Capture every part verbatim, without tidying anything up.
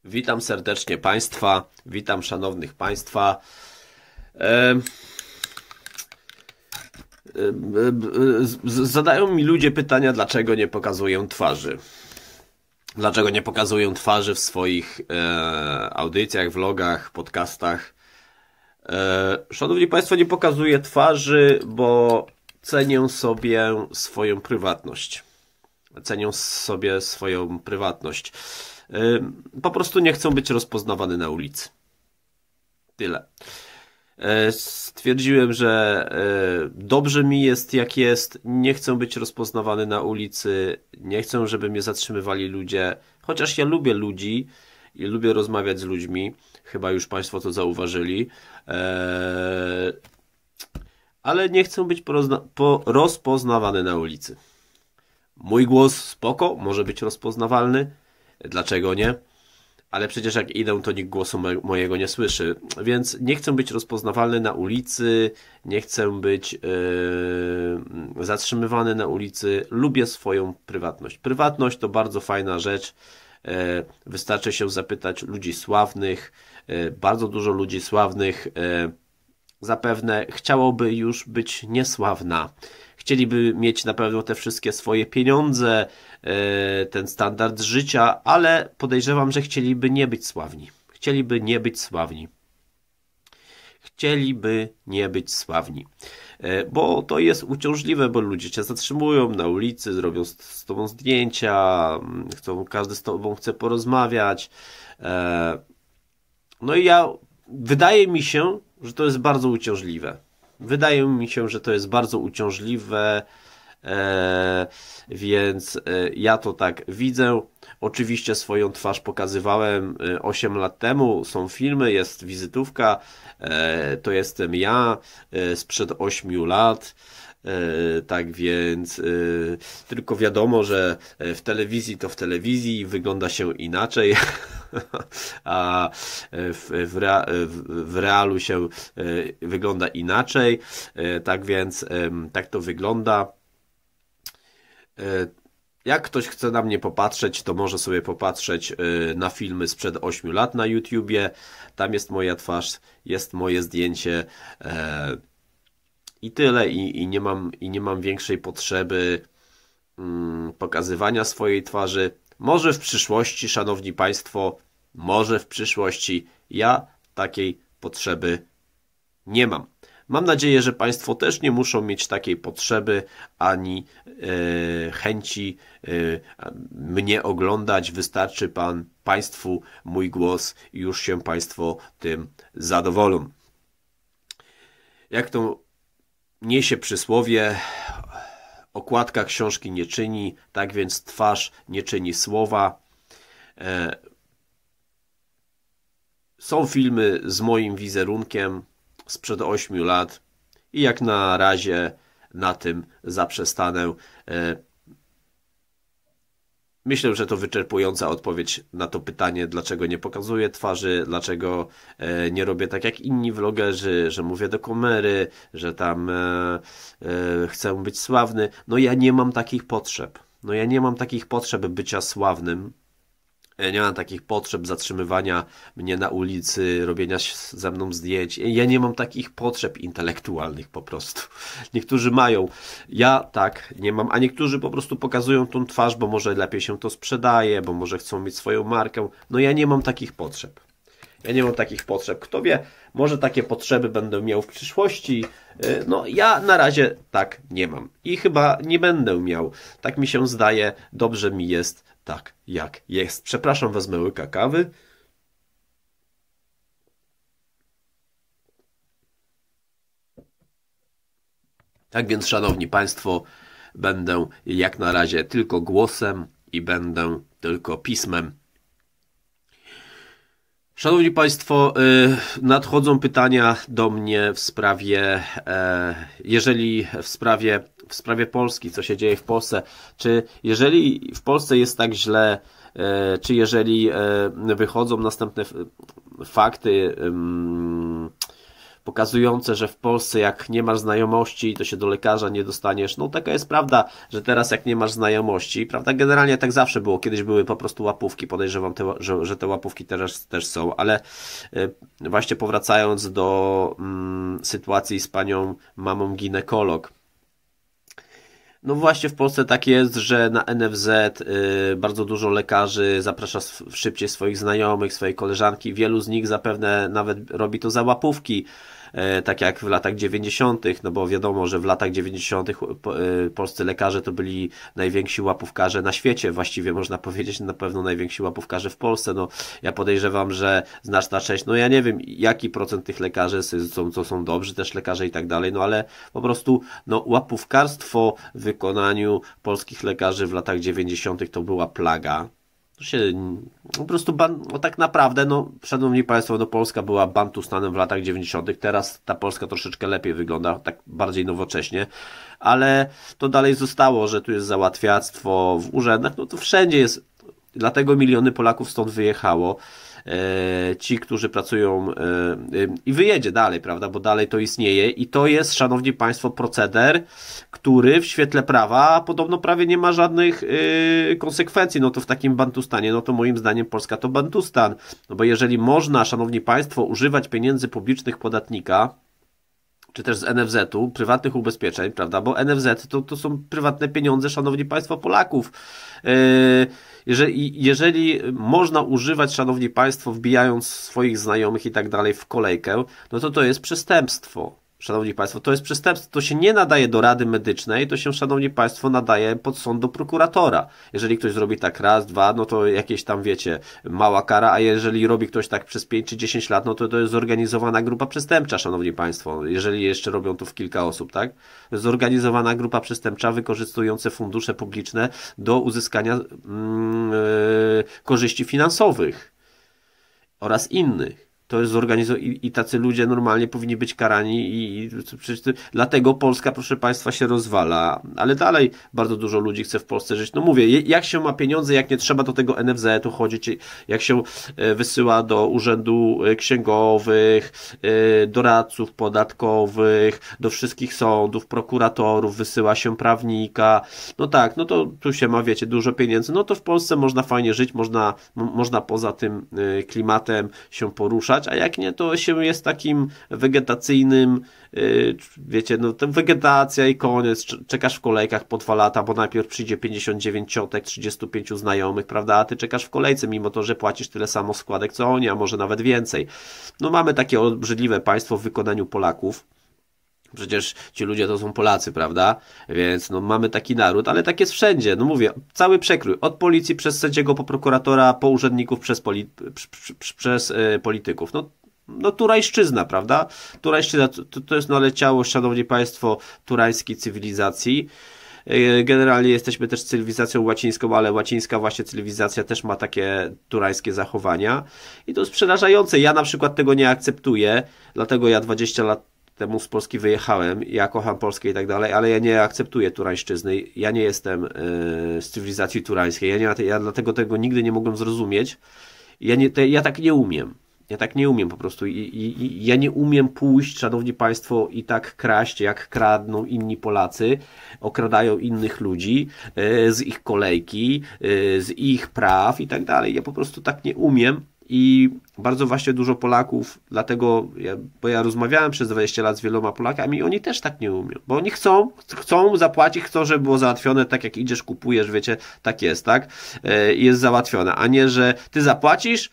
Witam serdecznie Państwa, witam szanownych Państwa. E, e, e, zadają mi ludzie pytania, dlaczego nie pokazuję twarzy. Dlaczego nie pokazuję twarzy w swoich e, audycjach, vlogach, podcastach. E, szanowni Państwo, nie pokazuję twarzy, bo cenię sobie swoją prywatność. Cenię sobie swoją prywatność. Po prostu nie chcą być rozpoznawany na ulicy. Tyle. Stwierdziłem, że dobrze mi jest jak jest, nie chcę być rozpoznawany na ulicy, nie chcę, żeby mnie zatrzymywali ludzie, chociaż ja lubię ludzi i lubię rozmawiać z ludźmi, chyba już Państwo to zauważyli, ale nie chcę być rozpoznawany na ulicy. Mój głos spoko, może być rozpoznawalny. Dlaczego nie? Ale przecież jak idę, to nikt głosu mojego nie słyszy. Więc nie chcę być rozpoznawalny na ulicy, nie chcę być yy, zatrzymywany na ulicy. Lubię swoją prywatność. Prywatność to bardzo fajna rzecz. Yy, wystarczy się zapytać ludzi sławnych. Yy, bardzo dużo ludzi sławnych yy, zapewne chciałoby już być niesławna. Chcieliby mieć na pewno te wszystkie swoje pieniądze, ten standard życia, ale podejrzewam, że chcieliby nie być sławni. Chcieliby nie być sławni. Chcieliby nie być sławni. Bo to jest uciążliwe, bo ludzie cię zatrzymują na ulicy, zrobią z, z tobą zdjęcia, chcą, każdy z tobą chce porozmawiać. No i ja, wydaje mi się, że to jest bardzo uciążliwe. Wydaje mi się, że to jest bardzo uciążliwe, e, więc e, ja to tak widzę. Oczywiście swoją twarz pokazywałem osiem lat temu, są filmy, jest wizytówka, e, to jestem ja e, sprzed ośmiu lat. Tak więc yy, tylko wiadomo, że w telewizji to w telewizji wygląda się inaczej, a w, w, rea, w realu się yy, wygląda inaczej. Yy, tak więc yy, tak to wygląda. Yy, jak ktoś chce na mnie popatrzeć, to może sobie popatrzeć yy, na filmy sprzed ośmiu lat na YouTubie. Tam jest moja twarz, jest moje zdjęcie. Yy, I tyle, i, i, nie mam, i nie mam większej potrzeby mm, pokazywania swojej twarzy. Może w przyszłości, szanowni Państwo, może w przyszłości ja takiej potrzeby nie mam. Mam nadzieję, że Państwo też nie muszą mieć takiej potrzeby ani e, chęci e, mnie oglądać. Wystarczy pan, Państwu mój głos i już się Państwo tym zadowolą. Jak to niesie przysłowie, okładka książki nie czyni, tak więc twarz nie czyni słowa. E, są filmy z moim wizerunkiem sprzed ośmiu lat i jak na razie na tym zaprzestanę. E, Myślę, że to wyczerpująca odpowiedź na to pytanie, dlaczego nie pokazuję twarzy, dlaczego e, nie robię tak jak inni vlogerzy, że mówię do kamery, że tam e, e, chcę być sławny. No ja nie mam takich potrzeb. No ja nie mam takich potrzeb bycia sławnym. Ja nie mam takich potrzeb zatrzymywania mnie na ulicy, robienia ze mną zdjęć. Ja nie mam takich potrzeb intelektualnych po prostu. Niektórzy mają. Ja tak nie mam, a niektórzy po prostu pokazują tą twarz, bo może lepiej się to sprzedaje, bo może chcą mieć swoją markę. No ja nie mam takich potrzeb. Ja nie mam takich potrzeb. Kto wie, może takie potrzeby będę miał w przyszłości. No ja na razie tak nie mam. I chyba nie będę miał. Tak mi się zdaje. Dobrze mi jest tak, jak jest. Przepraszam, wezmę łyka kawy. Tak więc, szanowni Państwo, będę jak na razie tylko głosem i będę tylko pismem. Szanowni Państwo, nadchodzą pytania do mnie w sprawie, jeżeli w sprawie, w sprawie Polski, co się dzieje w Polsce, czy jeżeli w Polsce jest tak źle, czy jeżeli wychodzą następne fakty pokazujące, że w Polsce jak nie masz znajomości, to się do lekarza nie dostaniesz. No taka jest prawda, że teraz jak nie masz znajomości, prawda, generalnie tak zawsze było, kiedyś były po prostu łapówki, podejrzewam, te, że, że te łapówki teraz też są, ale y, właśnie powracając do y, sytuacji z panią mamą ginekolog. No właśnie w Polsce tak jest, że na N F Z y, bardzo dużo lekarzy zaprasza szybciej swoich znajomych, swoje koleżanki. Wielu z nich zapewne nawet robi to za łapówki, y, tak jak w latach dziewięćdziesiątych, no bo wiadomo, że w latach dziewięćdziesiątych y, polscy lekarze to byli najwięksi łapówkarze na świecie, właściwie można powiedzieć na pewno najwięksi łapówkarze w Polsce. No ja podejrzewam, że znaczna część, no ja nie wiem jaki procent tych lekarzy są, to są dobrzy też lekarze i tak dalej, no ale po prostu no łapówkarstwo w wykonaniu polskich lekarzy w latach dziewięćdziesiątych to była plaga. To się po prostu, ban, no tak naprawdę, no, szanowni państwo, no Polska była bantustanem w latach dziewięćdziesiątych. Teraz ta Polska troszeczkę lepiej wygląda, tak bardziej nowocześnie, ale to dalej zostało, że tu jest załatwiactwo w urzędach, no to wszędzie jest, dlatego miliony Polaków stąd wyjechało. Ci, którzy pracują i wyjedzie dalej, prawda, bo dalej to istnieje i to jest, szanowni państwo, proceder, który w świetle prawa podobno prawie nie ma żadnych konsekwencji, no to w takim bantustanie, no to moim zdaniem Polska to bantustan, no bo jeżeli można, szanowni państwo, używać pieniędzy publicznych podatnika, czy też z N F Z-u, prywatnych ubezpieczeń, prawda, bo N F Z to, to są prywatne pieniądze, szanowni państwo, Polaków. Jeżeli, jeżeli można używać, szanowni państwo, wbijając swoich znajomych i tak dalej w kolejkę, no to to jest przestępstwo. Szanowni państwo, to jest przestępstwo, to się nie nadaje do Rady Medycznej, to się, szanowni państwo, nadaje pod sąd do prokuratora. Jeżeli ktoś zrobi tak raz, dwa, no to jakieś tam, wiecie, mała kara, a jeżeli robi ktoś tak przez pięć czy dziesięć lat, no to to jest zorganizowana grupa przestępcza, szanowni państwo, jeżeli jeszcze robią to w kilka osób, tak? To jest zorganizowana grupa przestępcza wykorzystująca fundusze publiczne do uzyskania mm, yy, korzyści finansowych oraz innych. To jest zorganizowane i, i tacy ludzie normalnie powinni być karani i, i przecież to, dlatego Polska, proszę państwa, się rozwala, ale dalej bardzo dużo ludzi chce w Polsce żyć. No mówię, jak się ma pieniądze, jak nie trzeba do tego N F Z-u chodzić, jak się wysyła do urzędu księgowych, doradców podatkowych, do wszystkich sądów, prokuratorów, wysyła się prawnika, no tak, no to tu się ma, wiecie, dużo pieniędzy, no to w Polsce można fajnie żyć, można, można poza tym klimatem się poruszać, a jak nie, to się jest takim wegetacyjnym, wiecie, no to wegetacja i koniec, czekasz w kolejkach po dwa lata, bo najpierw przyjdzie pięćdziesiąt dziewięć ciotek, trzydziestu pięciu znajomych, prawda, a ty czekasz w kolejce, mimo to, że płacisz tyle samo składek co oni, a może nawet więcej. No mamy takie obrzydliwe państwo w wykonaniu Polaków. Przecież ci ludzie to są Polacy, prawda? Więc no mamy taki naród, ale tak jest wszędzie. No mówię, cały przekrój. Od policji przez sędziego po prokuratora, po urzędników przez, poli przez y, polityków. No, no turajszczyzna, prawda? Turajszczyzna to, to jest naleciało, szanowni państwo, turańskiej cywilizacji. Generalnie jesteśmy też cywilizacją łacińską, ale łacińska właśnie cywilizacja też ma takie turańskie zachowania. I to jest przerażające. Ja na przykład tego nie akceptuję, dlatego ja dwadzieścia lat temu z Polski wyjechałem, ja kocham Polskę i tak dalej, ale ja nie akceptuję turańszczyzny, ja nie jestem y, z cywilizacji turańskiej, ja, nie, ja dlatego tego nigdy nie mogłem zrozumieć, ja, nie, te, ja tak nie umiem, ja tak nie umiem po prostu I, i, i ja nie umiem pójść, szanowni państwo, i tak kraść, jak kradną inni Polacy, okradają innych ludzi y, z ich kolejki, y, z ich praw i tak dalej, ja po prostu tak nie umiem. I bardzo właśnie dużo Polaków, dlatego, ja, bo ja rozmawiałem przez dwadzieścia lat z wieloma Polakami i oni też tak nie umią, bo oni chcą, chcą zapłacić, chcą, żeby było załatwione tak jak idziesz, kupujesz, wiecie, tak jest, tak? I jest załatwione, a nie, że ty zapłacisz,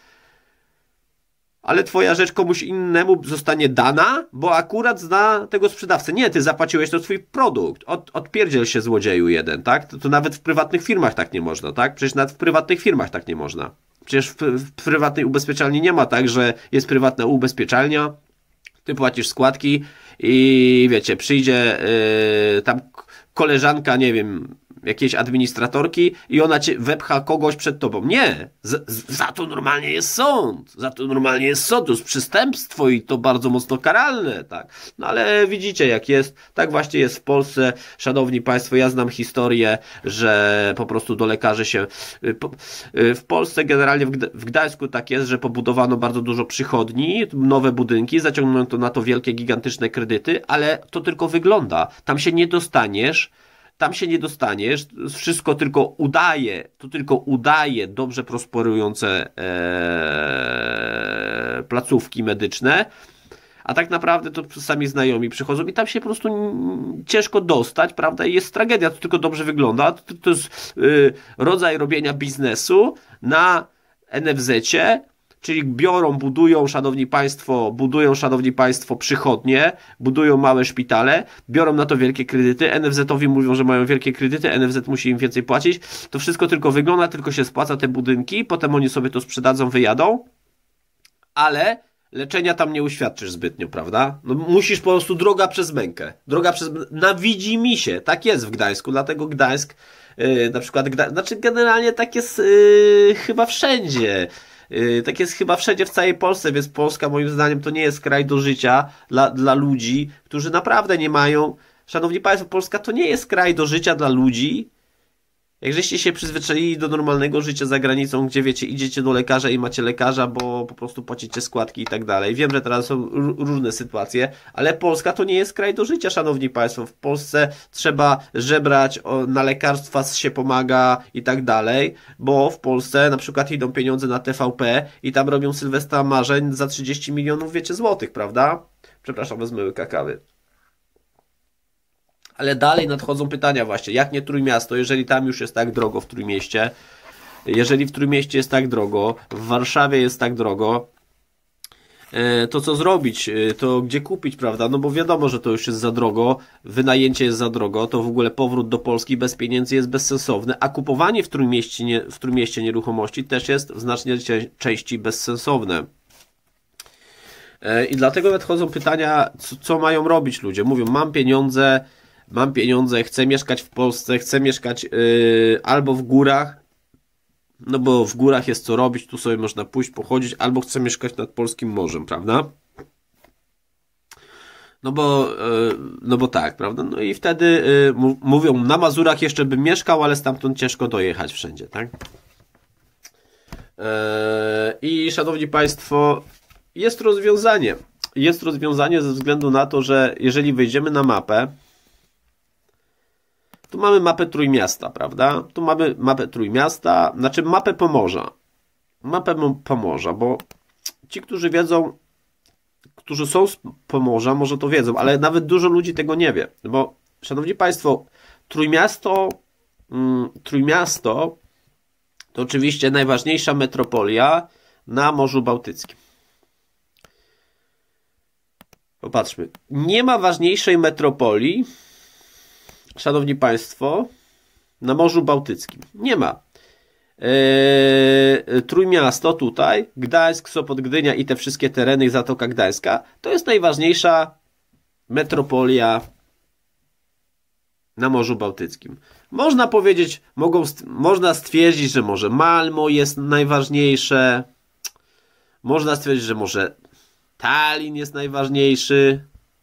ale twoja rzecz komuś innemu zostanie dana, bo akurat zna tego sprzedawcę. Nie, ty zapłaciłeś, to twój produkt. Od, odpierdziel się złodzieju jeden, tak? To, to nawet w prywatnych firmach tak nie można, tak? Przecież nawet w prywatnych firmach tak nie można. Przecież w, w prywatnej ubezpieczalni nie ma tak, że jest prywatna ubezpieczalnia, ty płacisz składki i wiecie, przyjdzie yy, tam koleżanka, nie wiem, jakiejś administratorki i ona cię wepcha kogoś przed tobą. Nie! Z, z, za to normalnie jest sąd. Za to normalnie jest sąd. To jest przestępstwo i to bardzo mocno karalne, tak. No ale widzicie jak jest. Tak właśnie jest w Polsce. Szanowni Państwo, ja znam historię, że po prostu do lekarzy się... W Polsce generalnie w, Gda w Gdańsku tak jest, że pobudowano bardzo dużo przychodni, nowe budynki, zaciągnięto na to wielkie, gigantyczne kredyty, ale to tylko wygląda. Tam się nie dostaniesz, tam się nie dostaniesz, wszystko tylko udaje, to tylko udaje dobrze prosperujące ee, placówki medyczne, a tak naprawdę to sami znajomi przychodzą i tam się po prostu ciężko dostać, prawda, i jest tragedia, to tylko dobrze wygląda, to, to jest yy, rodzaj robienia biznesu na en ef zecie, czyli biorą, budują, szanowni państwo, budują, szanowni państwo, przychodnie, budują małe szpitale, biorą na to wielkie kredyty, en ef zetowi mówią, że mają wielkie kredyty, en ef zet musi im więcej płacić, to wszystko tylko wygląda, tylko się spłaca te budynki, potem oni sobie to sprzedadzą, wyjadą, ale leczenia tam nie uświadczysz zbytnio, prawda? No musisz po prostu droga przez mękę, droga przez, na widzimisię, tak jest w Gdańsku, dlatego Gdańsk, yy, na przykład, Gda... znaczy generalnie tak jest yy, chyba wszędzie, Yy, tak jest chyba wszędzie w całej Polsce, więc Polska moim zdaniem to nie jest kraj do życia dla, dla ludzi, którzy naprawdę nie mają, szanowni państwo, Polska to nie jest kraj do życia dla ludzi, jak żeście się przyzwyczaili do normalnego życia za granicą, gdzie wiecie, idziecie do lekarza i macie lekarza, bo po prostu płacicie składki i tak dalej. Wiem, że teraz są różne sytuacje, ale Polska to nie jest kraj do życia, szanowni państwo. W Polsce trzeba żebrać, na lekarstwa się pomaga i tak dalej, bo w Polsce na przykład idą pieniądze na T V P i tam robią Sylwestra marzeń za trzydzieści milionów, wiecie, złotych, prawda? Przepraszam, wezmę łyka kawy. Ale dalej nadchodzą pytania właśnie, jak nie Trójmiasto, jeżeli tam już jest tak drogo w Trójmieście, jeżeli w Trójmieście jest tak drogo, w Warszawie jest tak drogo, to co zrobić, to gdzie kupić, prawda, no bo wiadomo, że to już jest za drogo, wynajęcie jest za drogo, to w ogóle powrót do Polski bez pieniędzy jest bezsensowny, a kupowanie w Trójmieście, nie, w Trójmieście nieruchomości też jest w znacznej części bezsensowne. I dlatego nadchodzą pytania, co, co mają robić ludzie, mówią, mam pieniądze, Mam pieniądze, chcę mieszkać w Polsce, chcę mieszkać yy, albo w górach, no bo w górach jest co robić, tu sobie można pójść, pochodzić, albo chcę mieszkać nad polskim morzem, prawda? No bo, yy, no bo tak, prawda? No i wtedy yy, mówią, na Mazurach jeszcze bym mieszkał, ale stamtąd ciężko dojechać wszędzie, tak? Yy, I szanowni państwo, jest rozwiązanie. Jest rozwiązanie ze względu na to, że jeżeli wejdziemy na mapę, tu mamy mapę Trójmiasta, prawda? Tu mamy mapę Trójmiasta, znaczy mapę Pomorza. Mapę Pomorza, bo ci, którzy wiedzą, którzy są z Pomorza, może to wiedzą, ale nawet dużo ludzi tego nie wie. Bo, szanowni państwo, Trójmiasto, mm, Trójmiasto to oczywiście najważniejsza metropolia na Morzu Bałtyckim. Popatrzmy. Nie ma ważniejszej metropolii, szanowni państwo, na Morzu Bałtyckim. Nie ma. Eee, Trójmiasto tutaj, Gdańsk, Sopot, Gdynia i te wszystkie tereny, Zatoka Gdańska, to jest najważniejsza metropolia na Morzu Bałtyckim. Można powiedzieć, mogą, można stwierdzić, że może Malmo jest najważniejsze. Można stwierdzić, że może Tallin jest najważniejszy.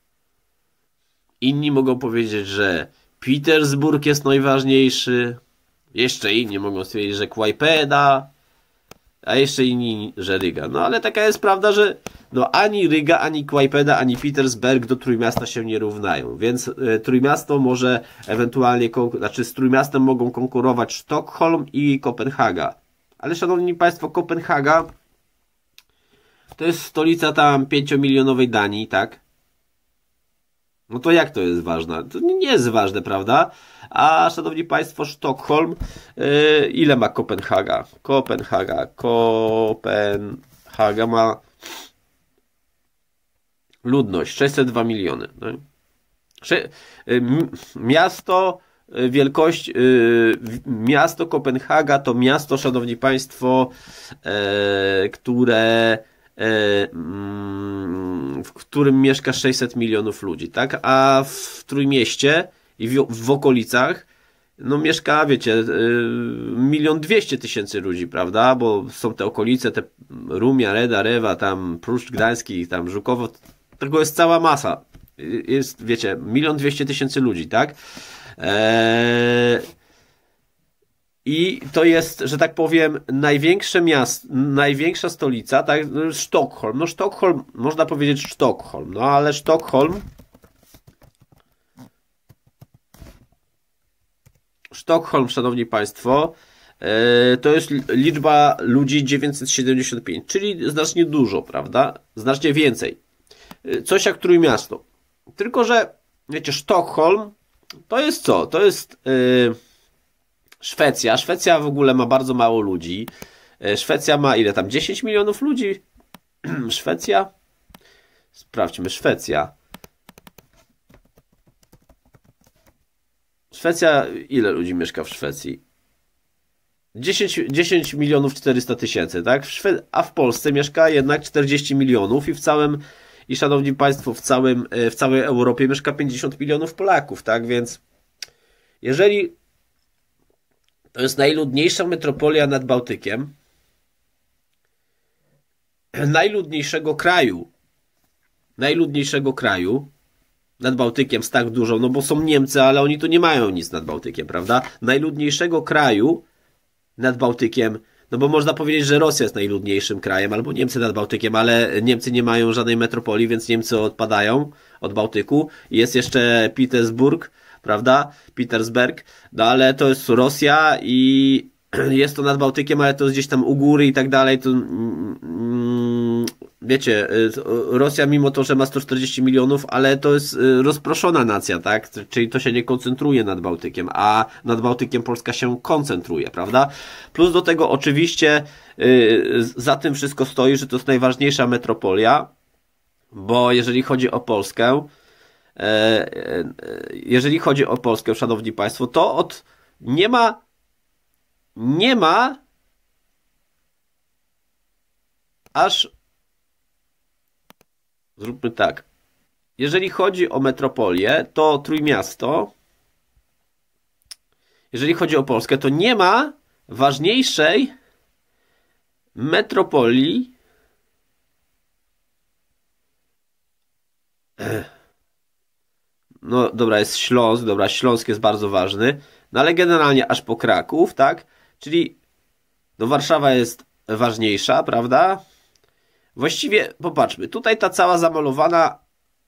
Inni mogą powiedzieć, że Petersburg jest najważniejszy. Jeszcze inni mogą stwierdzić, że Kłajpeda. A jeszcze inni, że Ryga. No ale taka jest prawda, że no ani Ryga, ani Kłajpeda, ani Petersburg do Trójmiasta się nie równają. Więc y, Trójmiasto może ewentualnie, znaczy z Trójmiastem mogą konkurować Sztokholm i Kopenhaga. Ale szanowni państwo, Kopenhaga to jest stolica tam pięciomilionowej Danii, tak? No to jak to jest ważne? To nie jest ważne, prawda? A szanowni państwo, Sztokholm, yy, ile ma Kopenhaga? Kopenhaga, Kopenhaga ma ludność sześćset dwa miliony. No. Sze yy, miasto, yy, wielkość, yy, miasto Kopenhaga to miasto, szanowni państwo, yy, które w którym mieszka sześćset milionów ludzi, tak? A w Trójmieście i w, w okolicach no mieszka, wiecie, milion dwieście tysięcy ludzi, prawda? Bo są te okolice, te Rumia, Reda, Rewa, tam Pruszcz Gdański, tam Żukowo, tego jest cała masa. Jest, wiecie, milion dwieście tysięcy ludzi, tak? Eee... I to jest, że tak powiem, największe miasto, największa stolica, tak? Sztokholm. No Sztokholm, można powiedzieć Sztokholm, no ale Sztokholm Sztokholm, szanowni państwo, to jest liczba ludzi dziewięćset siedemdziesiąt pięć, czyli znacznie dużo, prawda? Znacznie więcej. Coś jak Trójmiasto. Tylko że, wiecie, Sztokholm to jest co? To jest yy, Szwecja. Szwecja w ogóle ma bardzo mało ludzi. Szwecja ma ile tam? dziesięć milionów ludzi? Szwecja? Sprawdźmy, Szwecja. Szwecja, ile ludzi mieszka w Szwecji? dziesięć, dziesięć milionów czterysta tysięcy, tak? W Szwe... A w Polsce mieszka jednak czterdzieści milionów i w całym, i szanowni państwo, w całym, w całej Europie mieszka pięćdziesiąt milionów Polaków, tak? Więc jeżeli to jest najludniejsza metropolia nad Bałtykiem, najludniejszego kraju, najludniejszego kraju nad Bałtykiem z tak dużo, no bo są Niemcy, ale oni tu nie mają nic nad Bałtykiem, prawda? Najludniejszego kraju nad Bałtykiem, no bo można powiedzieć, że Rosja jest najludniejszym krajem, albo Niemcy nad Bałtykiem, ale Niemcy nie mają żadnej metropolii, więc Niemcy odpadają od Bałtyku. Jest jeszcze Petersburg, prawda? Petersberg, no ale to jest Rosja i jest to nad Bałtykiem, ale to jest gdzieś tam u góry i tak dalej. To, mm, wiecie, Rosja mimo to, że ma sto czterdzieści milionów, ale to jest rozproszona nacja, tak? Czyli to się nie koncentruje nad Bałtykiem, a nad Bałtykiem Polska się koncentruje, prawda? Plus do tego oczywiście za tym wszystko stoi, że to jest najważniejsza metropolia, bo jeżeli chodzi o Polskę, jeżeli chodzi o Polskę, szanowni państwo, to od nie ma nie ma aż zróbmy tak. Jeżeli chodzi o metropolię, to Trójmiasto, jeżeli chodzi o Polskę, to nie ma ważniejszej metropolii no dobra, jest Śląsk, dobra, Śląsk jest bardzo ważny, no ale generalnie aż po Kraków, tak? Czyli no Warszawa jest ważniejsza, prawda? Właściwie, popatrzmy, tutaj ta cała zamalowana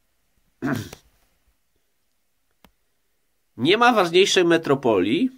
nie ma ważniejszej metropolii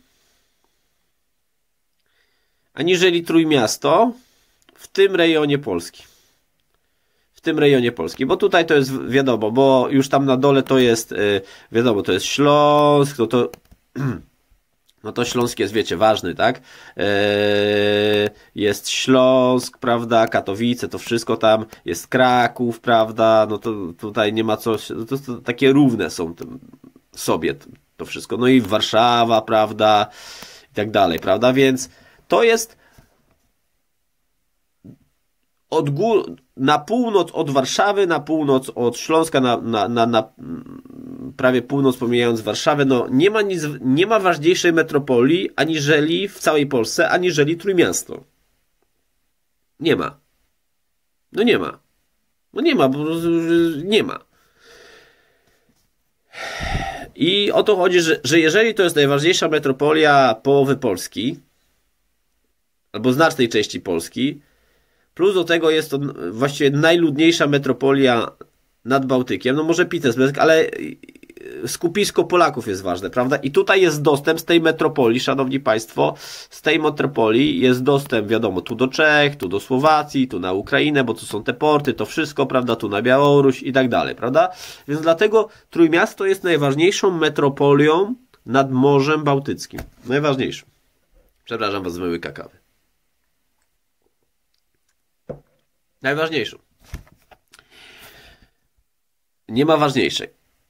aniżeli Trójmiasto w tym rejonie Polski. W tym rejonie Polski, bo tutaj to jest wiadomo, bo już tam na dole to jest wiadomo, to jest Śląsk, no to no to Śląsk jest, wiecie, ważny, tak? Eee, jest Śląsk, prawda, Katowice, to wszystko tam, jest Kraków, prawda, no to tutaj nie ma co, to, to takie równe są tym, sobie to wszystko, no i Warszawa, prawda, i tak dalej, prawda, więc to jest od gór, na północ od Warszawy, na północ od Śląska, na, na, na, na prawie północ pomijając Warszawę, no nie ma nic, nie ma ważniejszej metropolii aniżeli w całej Polsce, aniżeli Trójmiasto. Nie ma. No nie ma. No nie ma, bo nie ma. I o to chodzi, że, że jeżeli to jest najważniejsza metropolia połowy Polski, albo znacznej części Polski, plus do tego jest to właściwie najludniejsza metropolia nad Bałtykiem, no może Petersburg, ale skupisko Polaków jest ważne, prawda? I tutaj jest dostęp z tej metropolii, szanowni państwo, z tej metropolii jest dostęp, wiadomo, tu do Czech, tu do Słowacji, tu na Ukrainę, bo tu są te porty, to wszystko, prawda, tu na Białoruś i tak dalej, prawda? Więc dlatego Trójmiasto jest najważniejszą metropolią nad Morzem Bałtyckim. Najważniejszą. Przepraszam was, zmyły kakawy. Najważniejszą. Nie ma ważniejszej.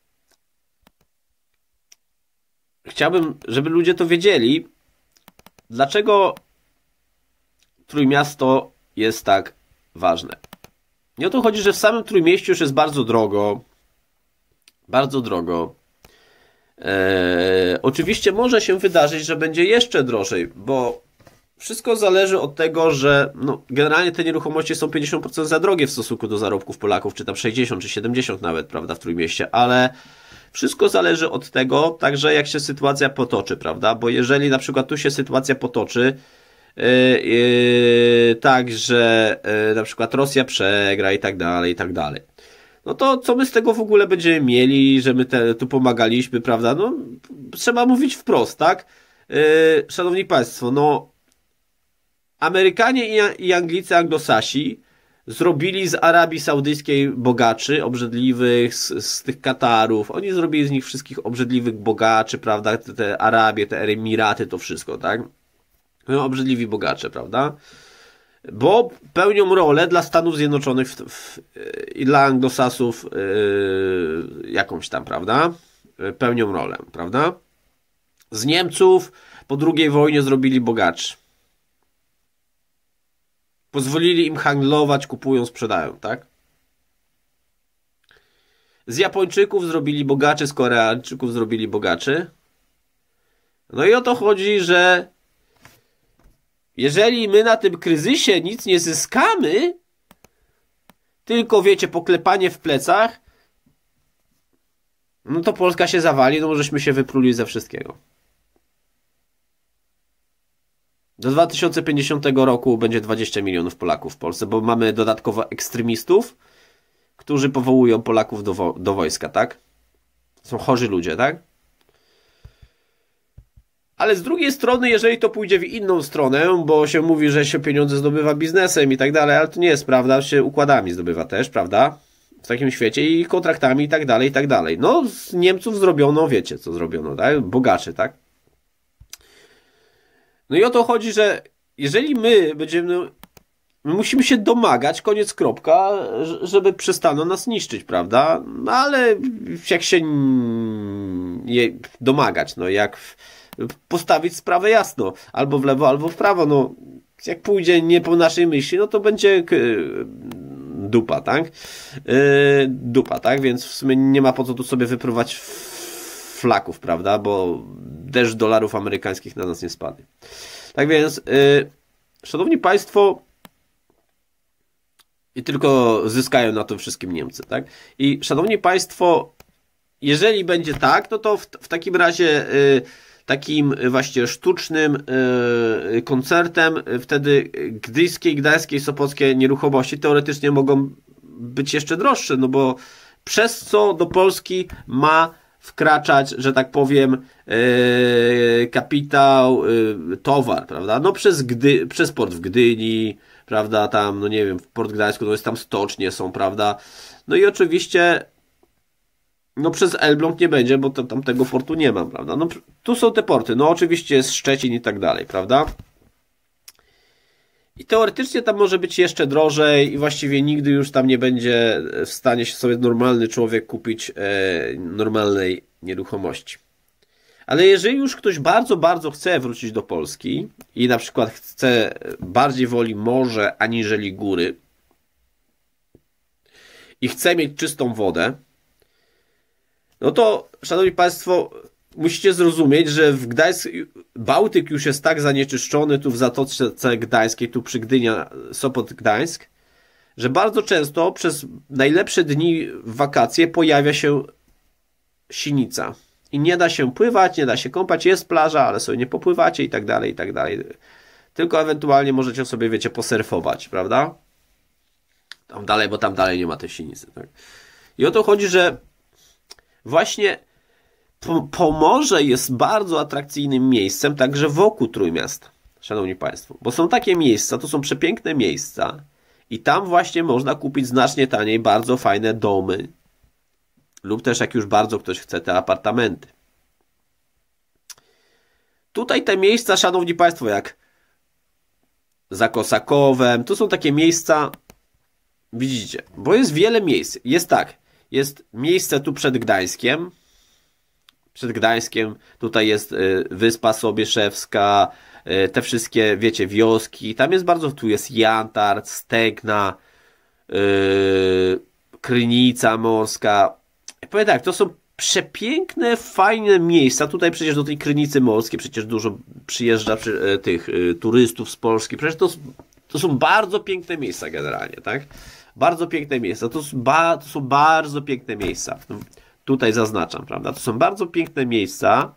Chciałbym, żeby ludzie to wiedzieli, dlaczego Trójmiasto jest tak ważne. Nie o to chodzi, że w samym Trójmieściu już jest bardzo drogo. Bardzo drogo. E, oczywiście może się wydarzyć, że będzie jeszcze drożej, bo wszystko zależy od tego, że no, generalnie te nieruchomości są pięćdziesiąt procent za drogie w stosunku do zarobków Polaków, czy tam sześćdziesiąt, czy siedemdziesiąt nawet, prawda, w Trójmieście, ale wszystko zależy od tego, także jak się sytuacja potoczy, prawda, bo jeżeli na przykład tu się sytuacja potoczy, yy, yy, tak, że yy, na przykład Rosja przegra i tak dalej, i tak dalej, no to co my z tego w ogóle będziemy mieli, że my te, tu pomagaliśmy, prawda, no trzeba mówić wprost, tak, yy, szanowni państwo, no Amerykanie i Anglicy, Anglosasi zrobili z Arabii Saudyjskiej bogaczy, obrzydliwych, z, z tych Katarów. Oni zrobili z nich wszystkich obrzydliwych bogaczy, prawda? Te, te Arabie, te Emiraty, to wszystko, tak? No, obrzydliwi bogacze, prawda? Bo pełnią rolę dla Stanów Zjednoczonych w, w, i dla Anglosasów yy, jakąś tam, prawda? Pełnią rolę, prawda? Z Niemców po drugiej wojnie zrobili bogaczy. Pozwolili im handlować, kupują, sprzedają, tak? Z Japończyków zrobili bogaczy, z Koreańczyków zrobili bogaczy. No i o to chodzi, że jeżeli my na tym kryzysie nic nie zyskamy, tylko wiecie, poklepanie w plecach, no to Polska się zawali, no możeśmy się wypruli ze wszystkiego. Do dwa tysiące pięćdziesiątego roku będzie dwadzieścia milionów Polaków w Polsce, bo mamy dodatkowo ekstremistów, którzy powołują Polaków do, wo do wojska, tak? Są chorzy ludzie, tak? Ale z drugiej strony, jeżeli to pójdzie w inną stronę, bo się mówi, że się pieniądze zdobywa biznesem i tak dalej, ale to nie jest prawda, się układami zdobywa też, prawda? W takim świecie i kontraktami i tak dalej, i tak dalej. No, z Niemców zrobiono, wiecie co zrobiono, tak? Bogaczy, tak? No i o to chodzi, że jeżeli my będziemy, my musimy się domagać, koniec kropka, żeby przestano nas niszczyć, prawda? No ale jak się nie domagać, no jak postawić sprawę jasno, albo w lewo, albo w prawo, no jak pójdzie nie po naszej myśli, no to będzie dupa, tak? Yy, dupa, tak? Więc w sumie nie ma po co tu sobie wyprówać flaków, prawda? Bo deszcz dolarów amerykańskich na nas nie spadnie. Tak więc, yy, szanowni państwo, i tylko zyskają na tym wszystkim Niemcy, tak? I szanowni państwo, jeżeli będzie tak, no to w, w takim razie yy, takim właśnie sztucznym yy, koncertem yy, wtedy gdyjskie, gdańskie, sopockie nieruchomości teoretycznie mogą być jeszcze droższe, no bo przez co do Polski ma wkraczać, że tak powiem, yy, kapitał, yy, towar, prawda? No przez, Gdy, przez port w Gdyni, prawda? Tam, no nie wiem, w Port Gdańsku, no jest tam stocznie są, prawda? No i oczywiście no przez Elbląg nie będzie, bo to, tam tego portu nie ma, prawda? No tu są te porty, no oczywiście jest Szczecin i tak dalej, prawda? I teoretycznie tam może być jeszcze drożej i właściwie nigdy już tam nie będzie w stanie się sobie normalny człowiek kupić e, normalnej nieruchomości. Ale jeżeli już ktoś bardzo, bardzo chce wrócić do Polski i na przykład chce, bardziej woli morze aniżeli góry i chce mieć czystą wodę, no to, szanowni państwo, musicie zrozumieć, że w Gdańsku Bałtyk już jest tak zanieczyszczony, tu w Zatoce Gdańskiej, tu przy Gdynia, Sopot, Gdańsk, że bardzo często przez najlepsze dni w wakacje pojawia się sinica. I nie da się pływać, nie da się kąpać, jest plaża, ale sobie nie popływacie i tak dalej, i tak dalej. Tylko ewentualnie możecie sobie, wiecie, posurfować, prawda? Tam dalej, bo tam dalej nie ma tej sinicy. Tak? I o to chodzi, że właśnie Pomorze jest bardzo atrakcyjnym miejscem, także wokół Trójmiasta, szanowni państwo. Bo są takie miejsca, to są przepiękne miejsca i tam właśnie można kupić znacznie taniej bardzo fajne domy. Lub też jak już bardzo ktoś chce, te apartamenty. Tutaj te miejsca, szanowni państwo, jak za Kosakowem, to są takie miejsca, widzicie, bo jest wiele miejsc. Jest tak, jest miejsce tu przed Gdańskiem, przed Gdańskiem, tutaj jest Wyspa Sobieszewska, te wszystkie, wiecie, wioski, tam jest bardzo, tu jest Jantart, Stegna, yy, Krynica Morska. Powiem tak, to są przepiękne, fajne miejsca. Tutaj przecież do tej Krynicy Morskiej przecież dużo przyjeżdża przy, tych y, turystów z Polski. Przecież to, to są bardzo piękne miejsca generalnie, tak? Bardzo piękne miejsca. To, ba, to są bardzo piękne miejsca. Tutaj zaznaczam, prawda? To są bardzo piękne miejsca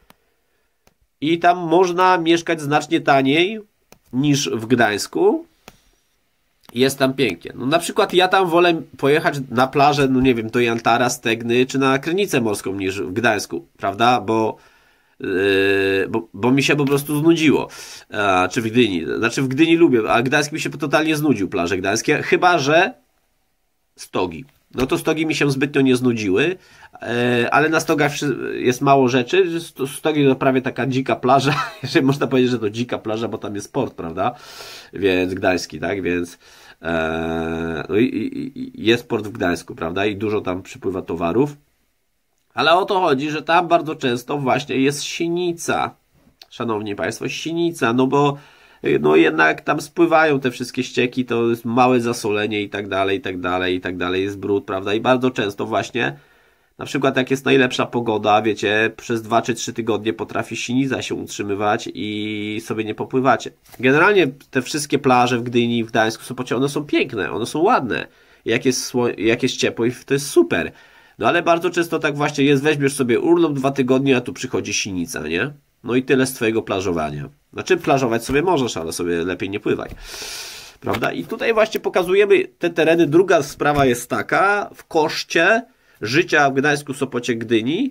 i tam można mieszkać znacznie taniej niż w Gdańsku. Jest tam pięknie. No na przykład ja tam wolę pojechać na plażę, no nie wiem, do Jantara, Stegny, czy na Krynicę Morską niż w Gdańsku, prawda? Bo, yy, bo, bo mi się po prostu znudziło. A, czy w Gdyni. Znaczy w Gdyni lubię, a Gdańsk mi się totalnie znudził, plaże gdańskie, chyba że Stogi. No to Stogi mi się zbytnio nie znudziły, yy, ale na Stogach jest mało rzeczy. Stogi to prawie taka dzika plaża, jeżeli można powiedzieć, że to dzika plaża, bo tam jest port, prawda? Więc gdański, tak? Więc e, no i, i, jest port w Gdańsku, prawda? I dużo tam przypływa towarów. Ale o to chodzi, że tam bardzo często właśnie jest sinica. Szanowni Państwo, sinica, no bo no jednak tam spływają te wszystkie ścieki, to jest małe zasolenie i tak dalej, i tak dalej, i tak dalej, jest brud, prawda? I bardzo często właśnie, na przykład jak jest najlepsza pogoda, wiecie, przez dwa czy trzy tygodnie potrafi sinica się utrzymywać i sobie nie popływacie. Generalnie te wszystkie plaże w Gdyni, w Gdańsku, Sopocie, one są piękne, one są ładne. Jak jest, jak jest ciepło, to jest super. No ale bardzo często tak właśnie jest, weźmiesz sobie urlop dwa tygodnie, a tu przychodzi sinica, nie? No i tyle z twojego plażowania. Znaczy plażować sobie możesz, ale sobie lepiej nie pływaj. Prawda? I tutaj właśnie pokazujemy te tereny. Druga sprawa jest taka, w koszcie życia w Gdańsku, Sopocie, Gdyni.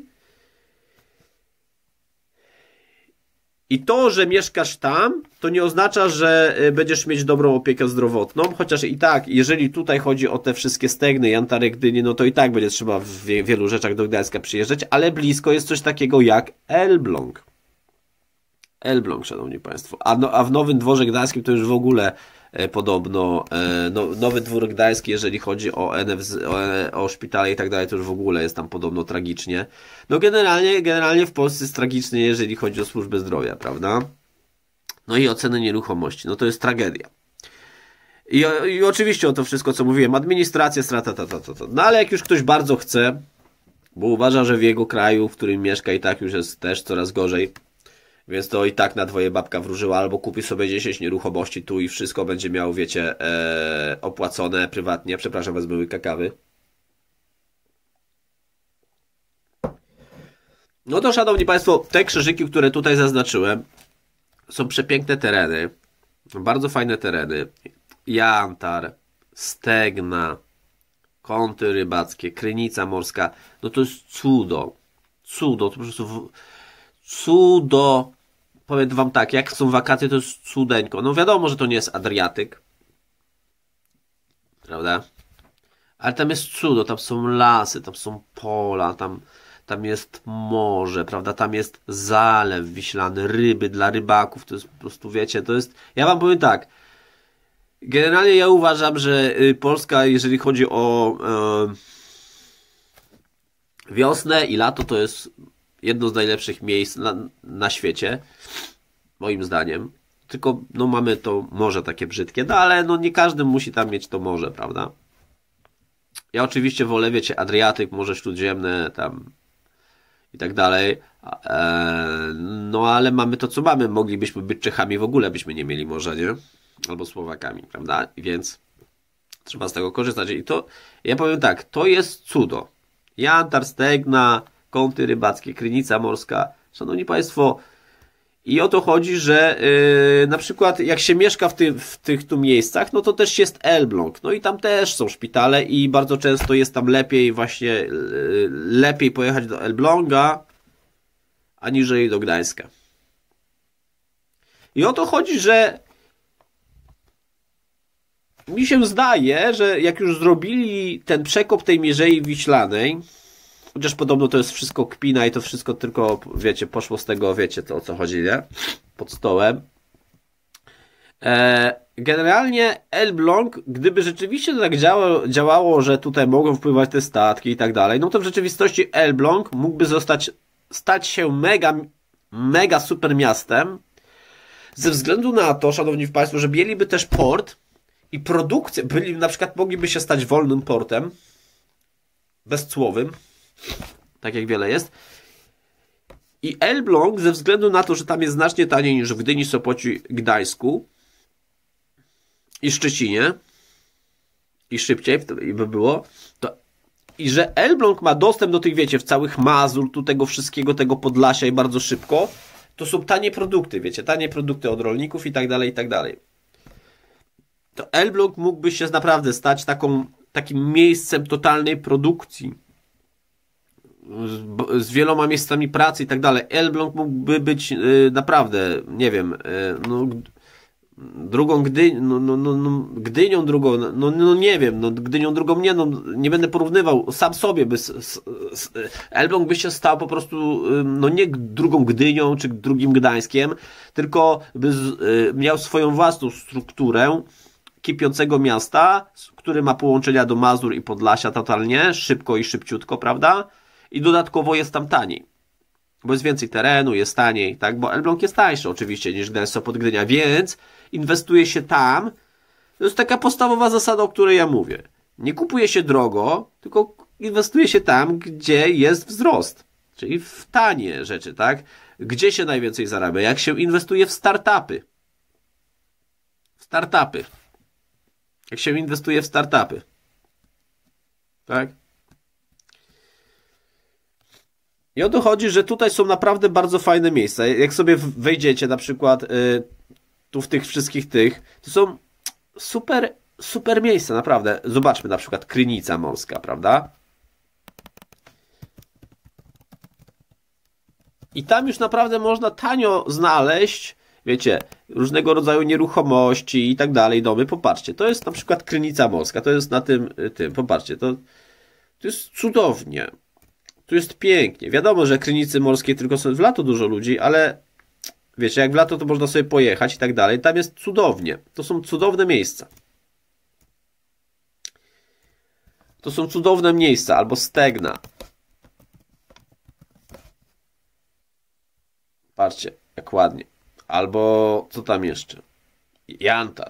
I to, że mieszkasz tam, to nie oznacza, że będziesz mieć dobrą opiekę zdrowotną, chociaż i tak, jeżeli tutaj chodzi o te wszystkie Stegny, Jantary, Gdyni, no to i tak będzie trzeba w wielu rzeczach do Gdańska przyjeżdżać, ale blisko jest coś takiego jak Elbląg. Elbląg, szanowni państwo. A, no, a w Nowym Dworze Gdańskim to już w ogóle e, podobno e, no, Nowy Dwór Gdański, jeżeli chodzi o N F Z, o, o szpitale i tak dalej, to już w ogóle jest tam podobno tragicznie. No generalnie, generalnie w Polsce jest tragicznie, jeżeli chodzi o służbę zdrowia, prawda? No i o ceny nieruchomości. No to jest tragedia. I, i oczywiście o to wszystko, co mówiłem, administracja, strata, ta, ta, ta, ta. No ale jak już ktoś bardzo chce, bo uważa, że w jego kraju, w którym mieszka, i tak już jest też coraz gorzej, więc to i tak na dwoje babka wróżyła, albo kupi sobie dziesięć nieruchomości tu i wszystko będzie miał, wiecie, e, opłacone prywatnie. Przepraszam was, były kakawy. No to, szanowni państwo, te krzyżyki, które tutaj zaznaczyłem, są przepiękne tereny. Bardzo fajne tereny. Jantar, Stegna, Kąty rybackie, Krynica Morska. No to jest cudo. Cudo. To po prostu cudo. Powiem wam tak, jak są wakacje, to jest cudeńko. No wiadomo, że to nie jest Adriatyk. Prawda? Ale tam jest cudo, tam są lasy, tam są pola, tam, tam jest morze, prawda? Tam jest zalew wiślany, ryby dla rybaków. To jest po prostu, wiecie, to jest... Ja wam powiem tak. Generalnie ja uważam, że Polska, jeżeli chodzi o e, wiosnę i lato, to jest jedno z najlepszych miejsc na, na świecie, moim zdaniem. Tylko no mamy to morze takie brzydkie, no ale no nie każdy musi tam mieć to morze, prawda? Ja oczywiście wolę, wiecie, Adriatyk, Morze Śródziemne tam i tak dalej. E, no ale mamy to, co mamy. Moglibyśmy być Czechami, w ogóle byśmy nie mieli morza, nie? Albo Słowakami, prawda? Więc trzeba z tego korzystać. I to, ja powiem tak, to jest cudo. Jantar, Stegna, Kąty rybackie, Krynica Morska. Szanowni państwo, i o to chodzi, że yy, na przykład jak się mieszka w, ty, w tych tu miejscach, no to też jest Elbląg. No i tam też są szpitale i bardzo często jest tam lepiej właśnie, yy, lepiej pojechać do Elbląga, aniżeli do Gdańska. I o to chodzi, że mi się zdaje, że jak już zrobili ten przekop tej Mierzei Wiślanej, chociaż podobno to jest wszystko kpina i to wszystko tylko, wiecie, poszło z tego, wiecie, to o co chodzi, nie? Pod stołem. E, generalnie Elbląg, gdyby rzeczywiście to tak działało, działało, że tutaj mogą wpływać te statki i tak dalej, no to w rzeczywistości Elbląg mógłby zostać, stać się mega, mega super miastem, ze względu na to, szanowni państwo, że mieliby też port i produkcję, byli, na przykład mogliby się stać wolnym portem, bezcłowym, tak jak wiele jest. I Elbląg ze względu na to, że tam jest znacznie taniej niż w Gdyni, Sopocie, Gdańsku i Szczecinie i szybciej by było, to i że Elbląg ma dostęp do tych, wiecie, w całych Mazur, tu tego wszystkiego, tego Podlasia i bardzo szybko, to są tanie produkty, wiecie, tanie produkty od rolników i tak dalej, i tak dalej. To Elbląg mógłby się naprawdę stać taką, takim miejscem totalnej produkcji z, z wieloma miejscami pracy i tak dalej. Elbląg mógłby być yy, naprawdę, nie wiem, yy, no, drugą Gdynią, no, no, no, no, Gdynią drugą, no, no nie wiem, no, Gdynią drugą nie, no, nie będę porównywał, sam sobie by s, s, s, Elbląg by się stał po prostu, no nie drugą Gdynią, czy drugim Gdańskiem, tylko by z, y, miał swoją własną strukturę kipiącego miasta, który ma połączenia do Mazur i Podlasia totalnie, szybko i szybciutko, prawda? I dodatkowo jest tam taniej. Bo jest więcej terenu, jest taniej, tak? Bo Elbląg jest tańszy oczywiście niż Gdańsk, Sopot, Gdynia, więc inwestuje się tam. To jest taka podstawowa zasada, o której ja mówię. Nie kupuje się drogo, tylko inwestuje się tam, gdzie jest wzrost. Czyli w tanie rzeczy, tak? Gdzie się najwięcej zarabia? Jak się inwestuje w startupy. W startupy. Jak się inwestuje w startupy. Tak? I o to chodzi, że tutaj są naprawdę bardzo fajne miejsca. Jak sobie wejdziecie na przykład y, tu w tych wszystkich tych, to są super, super miejsca, naprawdę. Zobaczmy na przykład Krynica Morska, prawda? I tam już naprawdę można tanio znaleźć, wiecie, różnego rodzaju nieruchomości i tak dalej, domy. Popatrzcie, to jest na przykład Krynica Morska, to jest na tym, tym, popatrzcie, to, to jest cudownie. Tu jest pięknie. Wiadomo, że Krynicy Morskie tylko są w lato dużo ludzi, ale wiecie, jak w lato to można sobie pojechać i tak dalej. Tam jest cudownie. To są cudowne miejsca. To są cudowne miejsca. Albo Stegna. Patrzcie, jak ładnie. Albo co tam jeszcze? Jantar.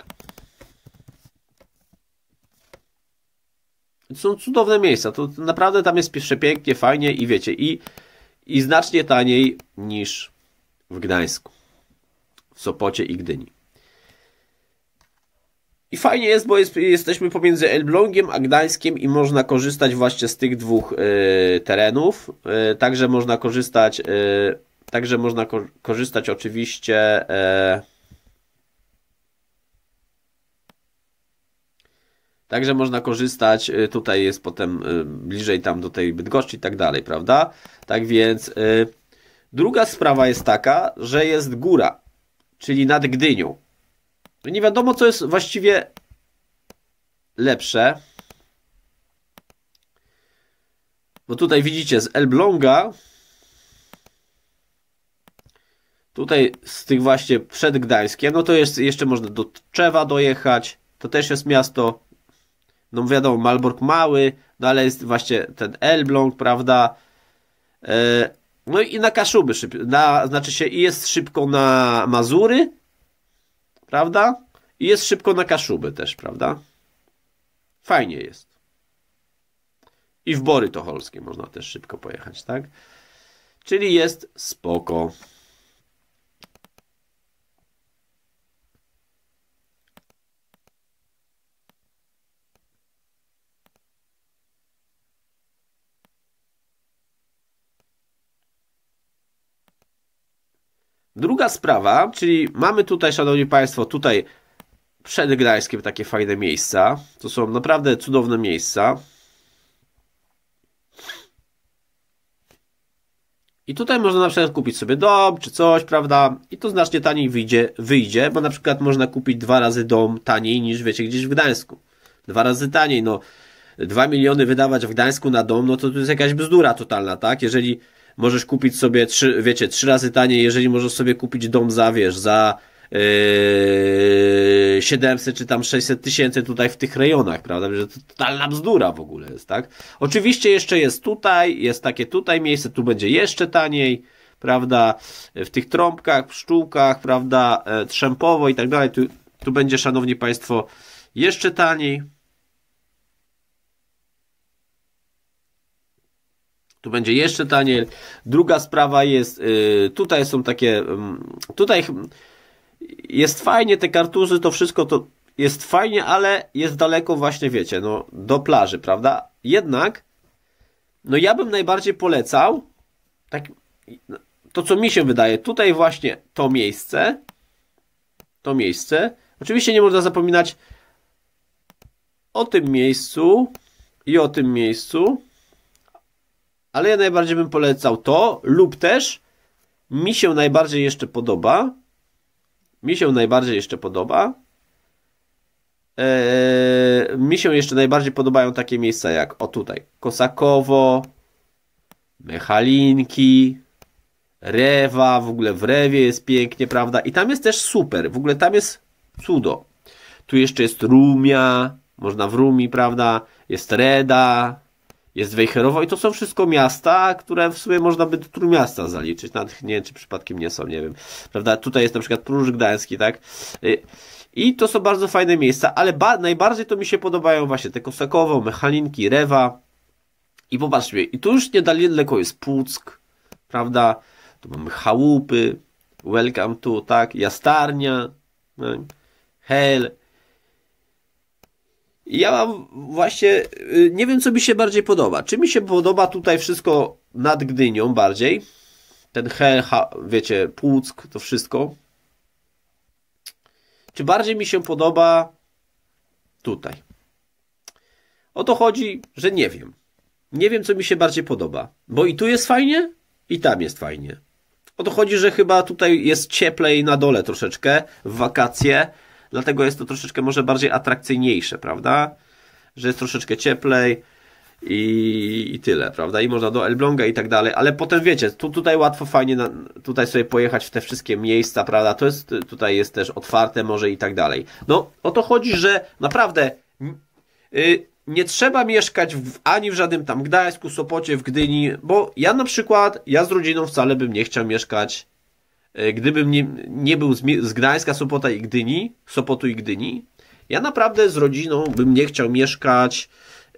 To są cudowne miejsca. To naprawdę tam jest przepięknie, fajnie i wiecie, i, i znacznie taniej niż w Gdańsku, w Sopocie i Gdyni. I fajnie jest, bo jest, jesteśmy pomiędzy Elblągiem a Gdańskiem i można korzystać właśnie z tych dwóch y, terenów. Y, także można korzystać, y, także można ko korzystać oczywiście y, Także można korzystać, tutaj jest potem bliżej tam do tej Bydgoszczy i tak dalej, prawda? Tak więc yy, druga sprawa jest taka, że jest góra, czyli nad Gdynią. Nie wiadomo, co jest właściwie lepsze. Bo tutaj widzicie z Elbląga, tutaj z tych właśnie przed Gdańskiem, no to jest jeszcze można do Tczewa dojechać, to też jest miasto. No wiadomo, Malbork mały, no ale jest właśnie ten Elbląg, prawda? E, no i na Kaszuby, na, znaczy się i jest szybko na Mazury, prawda? I jest szybko na Kaszuby też, prawda? Fajnie jest. I w Bory Tucholskie można też szybko pojechać, tak? Czyli jest spoko. Druga sprawa, czyli mamy tutaj, szanowni państwo, tutaj przed Gdańskiem takie fajne miejsca. To są naprawdę cudowne miejsca. I tutaj można na przykład kupić sobie dom, czy coś, prawda? I to znacznie taniej wyjdzie, wyjdzie, bo na przykład można kupić dwa razy dom taniej niż, wiecie, gdzieś w Gdańsku. Dwa razy taniej, no. Dwa miliony wydawać w Gdańsku na dom, no to to jest jakaś bzdura totalna, tak? Jeżeli możesz kupić sobie, trzy, wiecie, trzy razy taniej, jeżeli możesz sobie kupić dom za, wiesz, za yy, siedemset czy tam sześćset tysięcy tutaj w tych rejonach, prawda? Że to totalna bzdura w ogóle jest, tak? Oczywiście jeszcze jest tutaj, jest takie tutaj miejsce, tu będzie jeszcze taniej, prawda? W tych trąbkach, pszczółkach, prawda? Trzępowo i tak dalej, tu, tu będzie, szanowni państwo, jeszcze taniej. Tu będzie jeszcze taniej. Druga sprawa jest, yy, tutaj są takie, yy, tutaj jest fajnie, te kartuzy, to wszystko to jest fajnie, ale jest daleko właśnie, wiecie, no, do plaży, prawda? Jednak, no ja bym najbardziej polecał, tak, to co mi się wydaje, tutaj właśnie to miejsce, to miejsce, oczywiście nie można zapominać o tym miejscu i o tym miejscu, ale ja najbardziej bym polecał to, lub też mi się najbardziej jeszcze podoba, mi się najbardziej jeszcze podoba, Eee, mi się jeszcze najbardziej podobają takie miejsca jak o tutaj Kosakowo, Mechalinki, Rewa, w ogóle w Rewie jest pięknie, prawda? I tam jest też super, w ogóle tam jest cudo. Tu jeszcze jest Rumia, można w Rumi, prawda? Jest Reda, jest Wejherowo i to są wszystko miasta, które w sumie można by do Trójmiasta zaliczyć. Nawet nie wiem, czy przypadkiem nie są, nie wiem. Prawda? Tutaj jest na przykład Próż Gdański, tak? I to są bardzo fajne miejsca, ale ba najbardziej to mi się podobają właśnie te Kosakowo, Mechalinki, Rewa. I popatrzcie, i tu już niedaleko jest Puck, prawda? Tu mamy Chałupy, Welcome to, tak? Jastarnia, tak? Hel. I ja mam właśnie, nie wiem co mi się bardziej podoba. Czy mi się podoba tutaj wszystko nad Gdynią bardziej? Ten Hel, wiecie, Puck, to wszystko. Czy bardziej mi się podoba tutaj? O to chodzi, że nie wiem. Nie wiem, co mi się bardziej podoba. Bo i tu jest fajnie, i tam jest fajnie. O to chodzi, że chyba tutaj jest cieplej na dole troszeczkę, w wakacje. Dlatego jest to troszeczkę może bardziej atrakcyjniejsze, prawda? Że jest troszeczkę cieplej i, i tyle, prawda? I można do Elbląga i tak dalej. Ale potem wiecie, tu, tutaj łatwo fajnie na, tutaj sobie pojechać w te wszystkie miejsca, prawda? To jest, tutaj jest też otwarte morze i tak dalej. No, o to chodzi, że naprawdę yy, nie trzeba mieszkać w, ani w żadnym tam Gdańsku, Sopocie, w Gdyni, bo ja na przykład, ja z rodziną wcale bym nie chciał mieszkać, yy, gdybym nie, nie był z, z Gdańska, Sopota i Gdyni, Sopotu i Gdyni, ja naprawdę z rodziną bym nie chciał mieszkać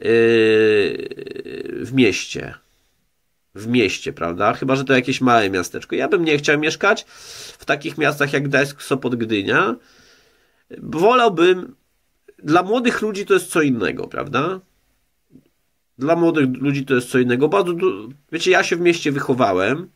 w mieście. W mieście, prawda? Chyba że to jakieś małe miasteczko. Ja bym nie chciał mieszkać w takich miastach jak Gdańsk, Sopot, Gdynia. Wolałbym... Dla młodych ludzi to jest co innego, prawda? Dla młodych ludzi to jest co innego. Bardzo, wiecie, ja się w mieście wychowałem.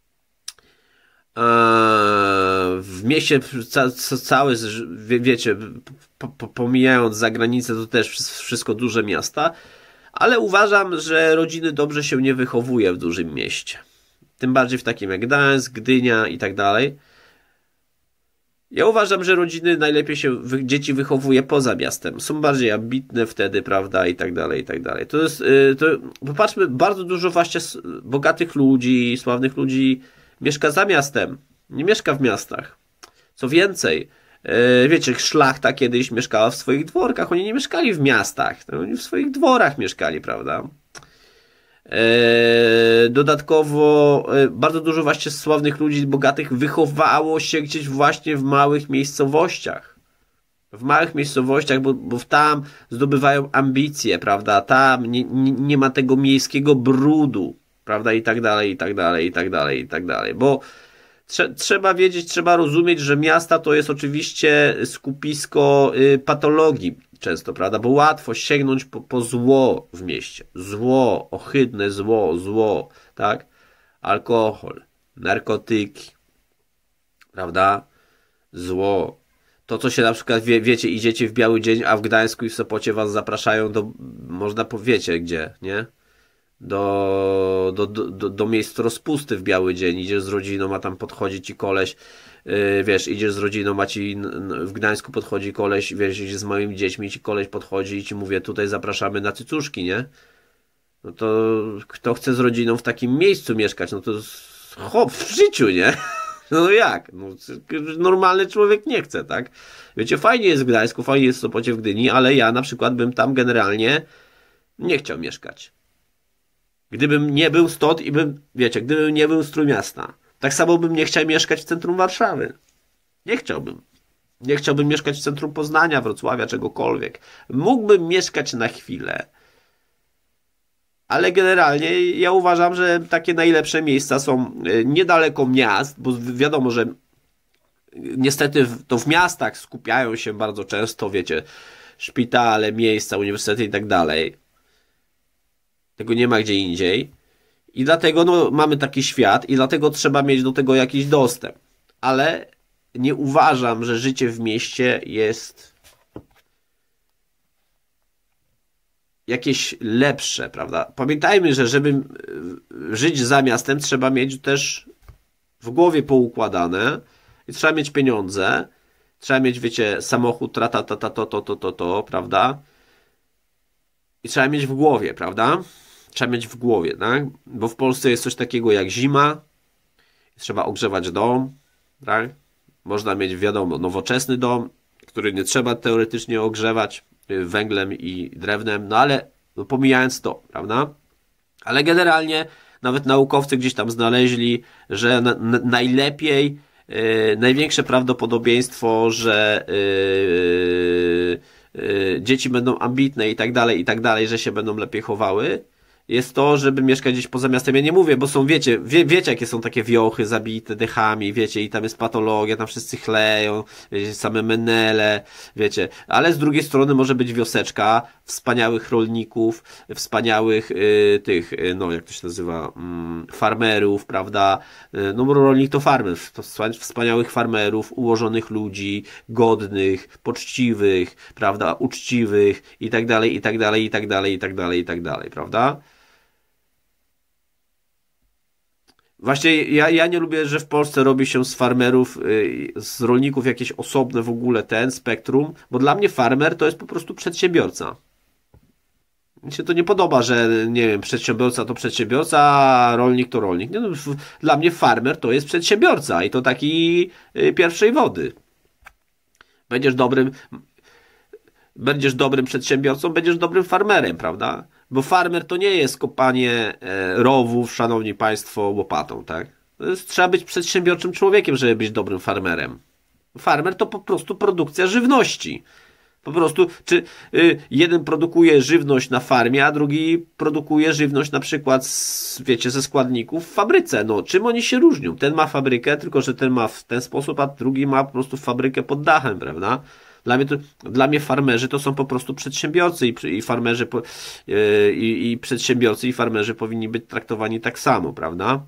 W mieście ca, ca, całe, wie, wiecie, po, po, pomijając zagranicę, to też wszystko duże miasta, ale uważam, że rodziny dobrze się nie wychowuje w dużym mieście. Tym bardziej w takim jak Gdańsk, Gdynia i tak dalej. Ja uważam, że rodziny najlepiej się dzieci wychowuje poza miastem. Są bardziej ambitne wtedy, prawda, i tak dalej, i tak dalej. To jest, to, popatrzmy, bardzo dużo właśnie bogatych ludzi, sławnych ludzi mieszka za miastem. Nie mieszka w miastach. Co więcej, wiecie, szlachta kiedyś mieszkała w swoich dworkach. Oni nie mieszkali w miastach. Oni w swoich dworach mieszkali, prawda? Dodatkowo bardzo dużo właśnie sławnych ludzi, bogatych wychowało się gdzieś właśnie w małych miejscowościach. W małych miejscowościach, bo, bo tam zdobywają ambicje, prawda? Tam nie, nie, nie ma tego miejskiego brudu, prawda? I tak dalej, i tak dalej, i tak dalej, i tak dalej. Bo trze, trzeba wiedzieć, trzeba rozumieć, że miasta to jest oczywiście skupisko y, patologii często, prawda? Bo łatwo sięgnąć po, po zło w mieście. Zło, ohydne zło, zło, tak? Alkohol, narkotyki, prawda? Zło. To, co się na przykład, wie, wiecie, idziecie w biały dzień, a w Gdańsku i w Sopocie was zapraszają do, można powiedzieć, gdzie, nie? Do, do, do, do miejsc rozpusty w biały dzień. Idziesz z rodziną, a tam podchodzi ci koleś, yy, wiesz, idziesz z rodziną, a ci w Gdańsku podchodzi koleś, wiesz, idziesz z małymi dziećmi, ci koleś podchodzi i ci mówię, tutaj zapraszamy na cycuszki, nie? No to kto chce z rodziną w takim miejscu mieszkać, no to hop, w życiu, nie? No jak? No, normalny człowiek nie chce, tak? Wiecie, fajnie jest w Gdańsku, fajnie jest w Sopocie, w Gdyni, ale ja na przykład bym tam generalnie nie chciał mieszkać. Gdybym nie był stąd i bym, wiecie, gdybym nie był z Trójmiasta. Tak samo bym nie chciał mieszkać w centrum Warszawy. Nie chciałbym. Nie chciałbym mieszkać w centrum Poznania, Wrocławia, czegokolwiek. Mógłbym mieszkać na chwilę. Ale generalnie ja uważam, że takie najlepsze miejsca są niedaleko miast, bo wiadomo, że niestety to w miastach skupiają się bardzo często, wiecie, szpitale, miejsca, uniwersytety i tak dalej. Tego nie ma gdzie indziej. I dlatego no, mamy taki świat i dlatego trzeba mieć do tego jakiś dostęp. Ale nie uważam, że życie w mieście jest jakieś lepsze, prawda? Pamiętajmy, że żeby żyć za miastem, trzeba mieć też w głowie poukładane i trzeba mieć pieniądze, trzeba mieć, wiecie, samochód, tra, ta, ta, ta, to, to, to, to, to, prawda? I trzeba mieć w głowie, prawda? Trzeba mieć w głowie, tak? Bo w Polsce jest coś takiego jak zima, trzeba ogrzewać dom, tak? Można mieć, wiadomo, nowoczesny dom, który nie trzeba teoretycznie ogrzewać węglem i drewnem, no ale no pomijając to, prawda? Ale generalnie nawet naukowcy gdzieś tam znaleźli, że na, na, najlepiej, yy, największe prawdopodobieństwo, że yy, yy, dzieci będą ambitne i tak dalej, i tak dalej, że się będą lepiej chowały, jest to, żeby mieszkać gdzieś poza miastem. Ja nie mówię, bo są, wiecie, wie, wiecie jakie są takie wiochy zabite dechami, wiecie, i tam jest patologia, tam wszyscy chleją, wiecie, same menele, wiecie, ale z drugiej strony może być wioseczka wspaniałych rolników, wspaniałych y, tych, y, no jak to się nazywa, y, farmerów, prawda, y, no bo rolnik to farmer, wspaniałych farmerów, ułożonych ludzi, godnych, poczciwych, prawda, uczciwych i tak dalej, i tak dalej, i tak dalej, i tak dalej, i tak dalej, prawda? Właśnie ja, ja nie lubię, że w Polsce robi się z farmerów, yy, z rolników jakieś osobne w ogóle ten spektrum, bo dla mnie farmer to jest po prostu przedsiębiorca. Mi się to nie podoba, że nie wiem, przedsiębiorca to przedsiębiorca, a rolnik to rolnik. Nie, no, w, dla mnie farmer to jest przedsiębiorca i to taki yy, pierwszej wody. Będziesz dobrym, będziesz dobrym przedsiębiorcą, będziesz dobrym farmerem, prawda? Bo farmer to nie jest kopanie e, rowów, szanowni państwo, łopatą, tak? To jest, trzeba być przedsiębiorczym człowiekiem, żeby być dobrym farmerem. Farmer to po prostu produkcja żywności. Po prostu, czy y, jeden produkuje żywność na farmie, a drugi produkuje żywność na przykład, z, wiecie, ze składników w fabryce. No, czym oni się różnią? Ten ma fabrykę, tylko że ten ma w ten sposób, a drugi ma po prostu fabrykę pod dachem, prawda? Dla mnie, to, dla mnie farmerzy to są po prostu przedsiębiorcy i, i farmerzy po, yy, i, i przedsiębiorcy i farmerzy powinni być traktowani tak samo, prawda?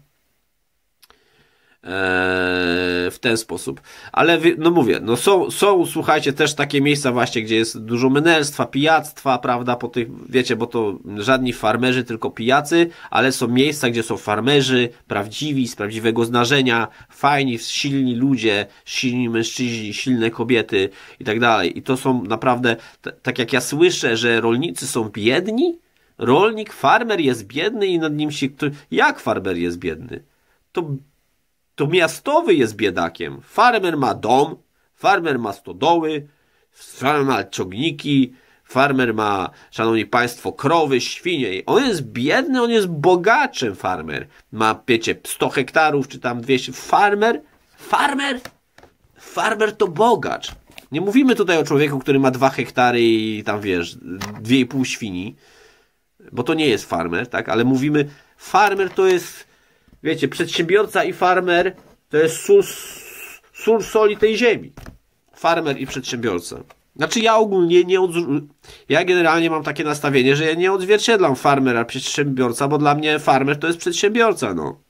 w ten sposób. Ale no mówię, no są, są, słuchajcie, też takie miejsca właśnie, gdzie jest dużo menelstwa, pijactwa, prawda, po tych, wiecie, bo to żadni farmerzy, tylko pijacy, ale są miejsca, gdzie są farmerzy, prawdziwi, z prawdziwego zdarzenia, fajni, silni ludzie, silni mężczyźni, silne kobiety i tak dalej. I to są naprawdę, tak jak ja słyszę, że rolnicy są biedni, rolnik, farmer jest biedny i nad nim się, jak farmer jest biedny? To To miastowy jest biedakiem. Farmer ma dom, farmer ma stodoły, farmer ma ciągniki, farmer ma, szanowni państwo, krowy, świnie. On jest biedny, on jest bogaczem, farmer. Ma, wiecie, sto hektarów, czy tam dwieście. Farmer, farmer, farmer to bogacz. Nie mówimy tutaj o człowieku, który ma dwa hektary i tam, wiesz, dwie i pół świni, bo to nie jest farmer, tak? Ale mówimy, farmer to jest, wiecie, przedsiębiorca i farmer to jest sól, sól soli tej ziemi. Farmer i przedsiębiorca. Znaczy ja ogólnie nie od... ja generalnie mam takie nastawienie, że ja nie odzwierciedlam farmera, przedsiębiorca, bo dla mnie farmer to jest przedsiębiorca, no.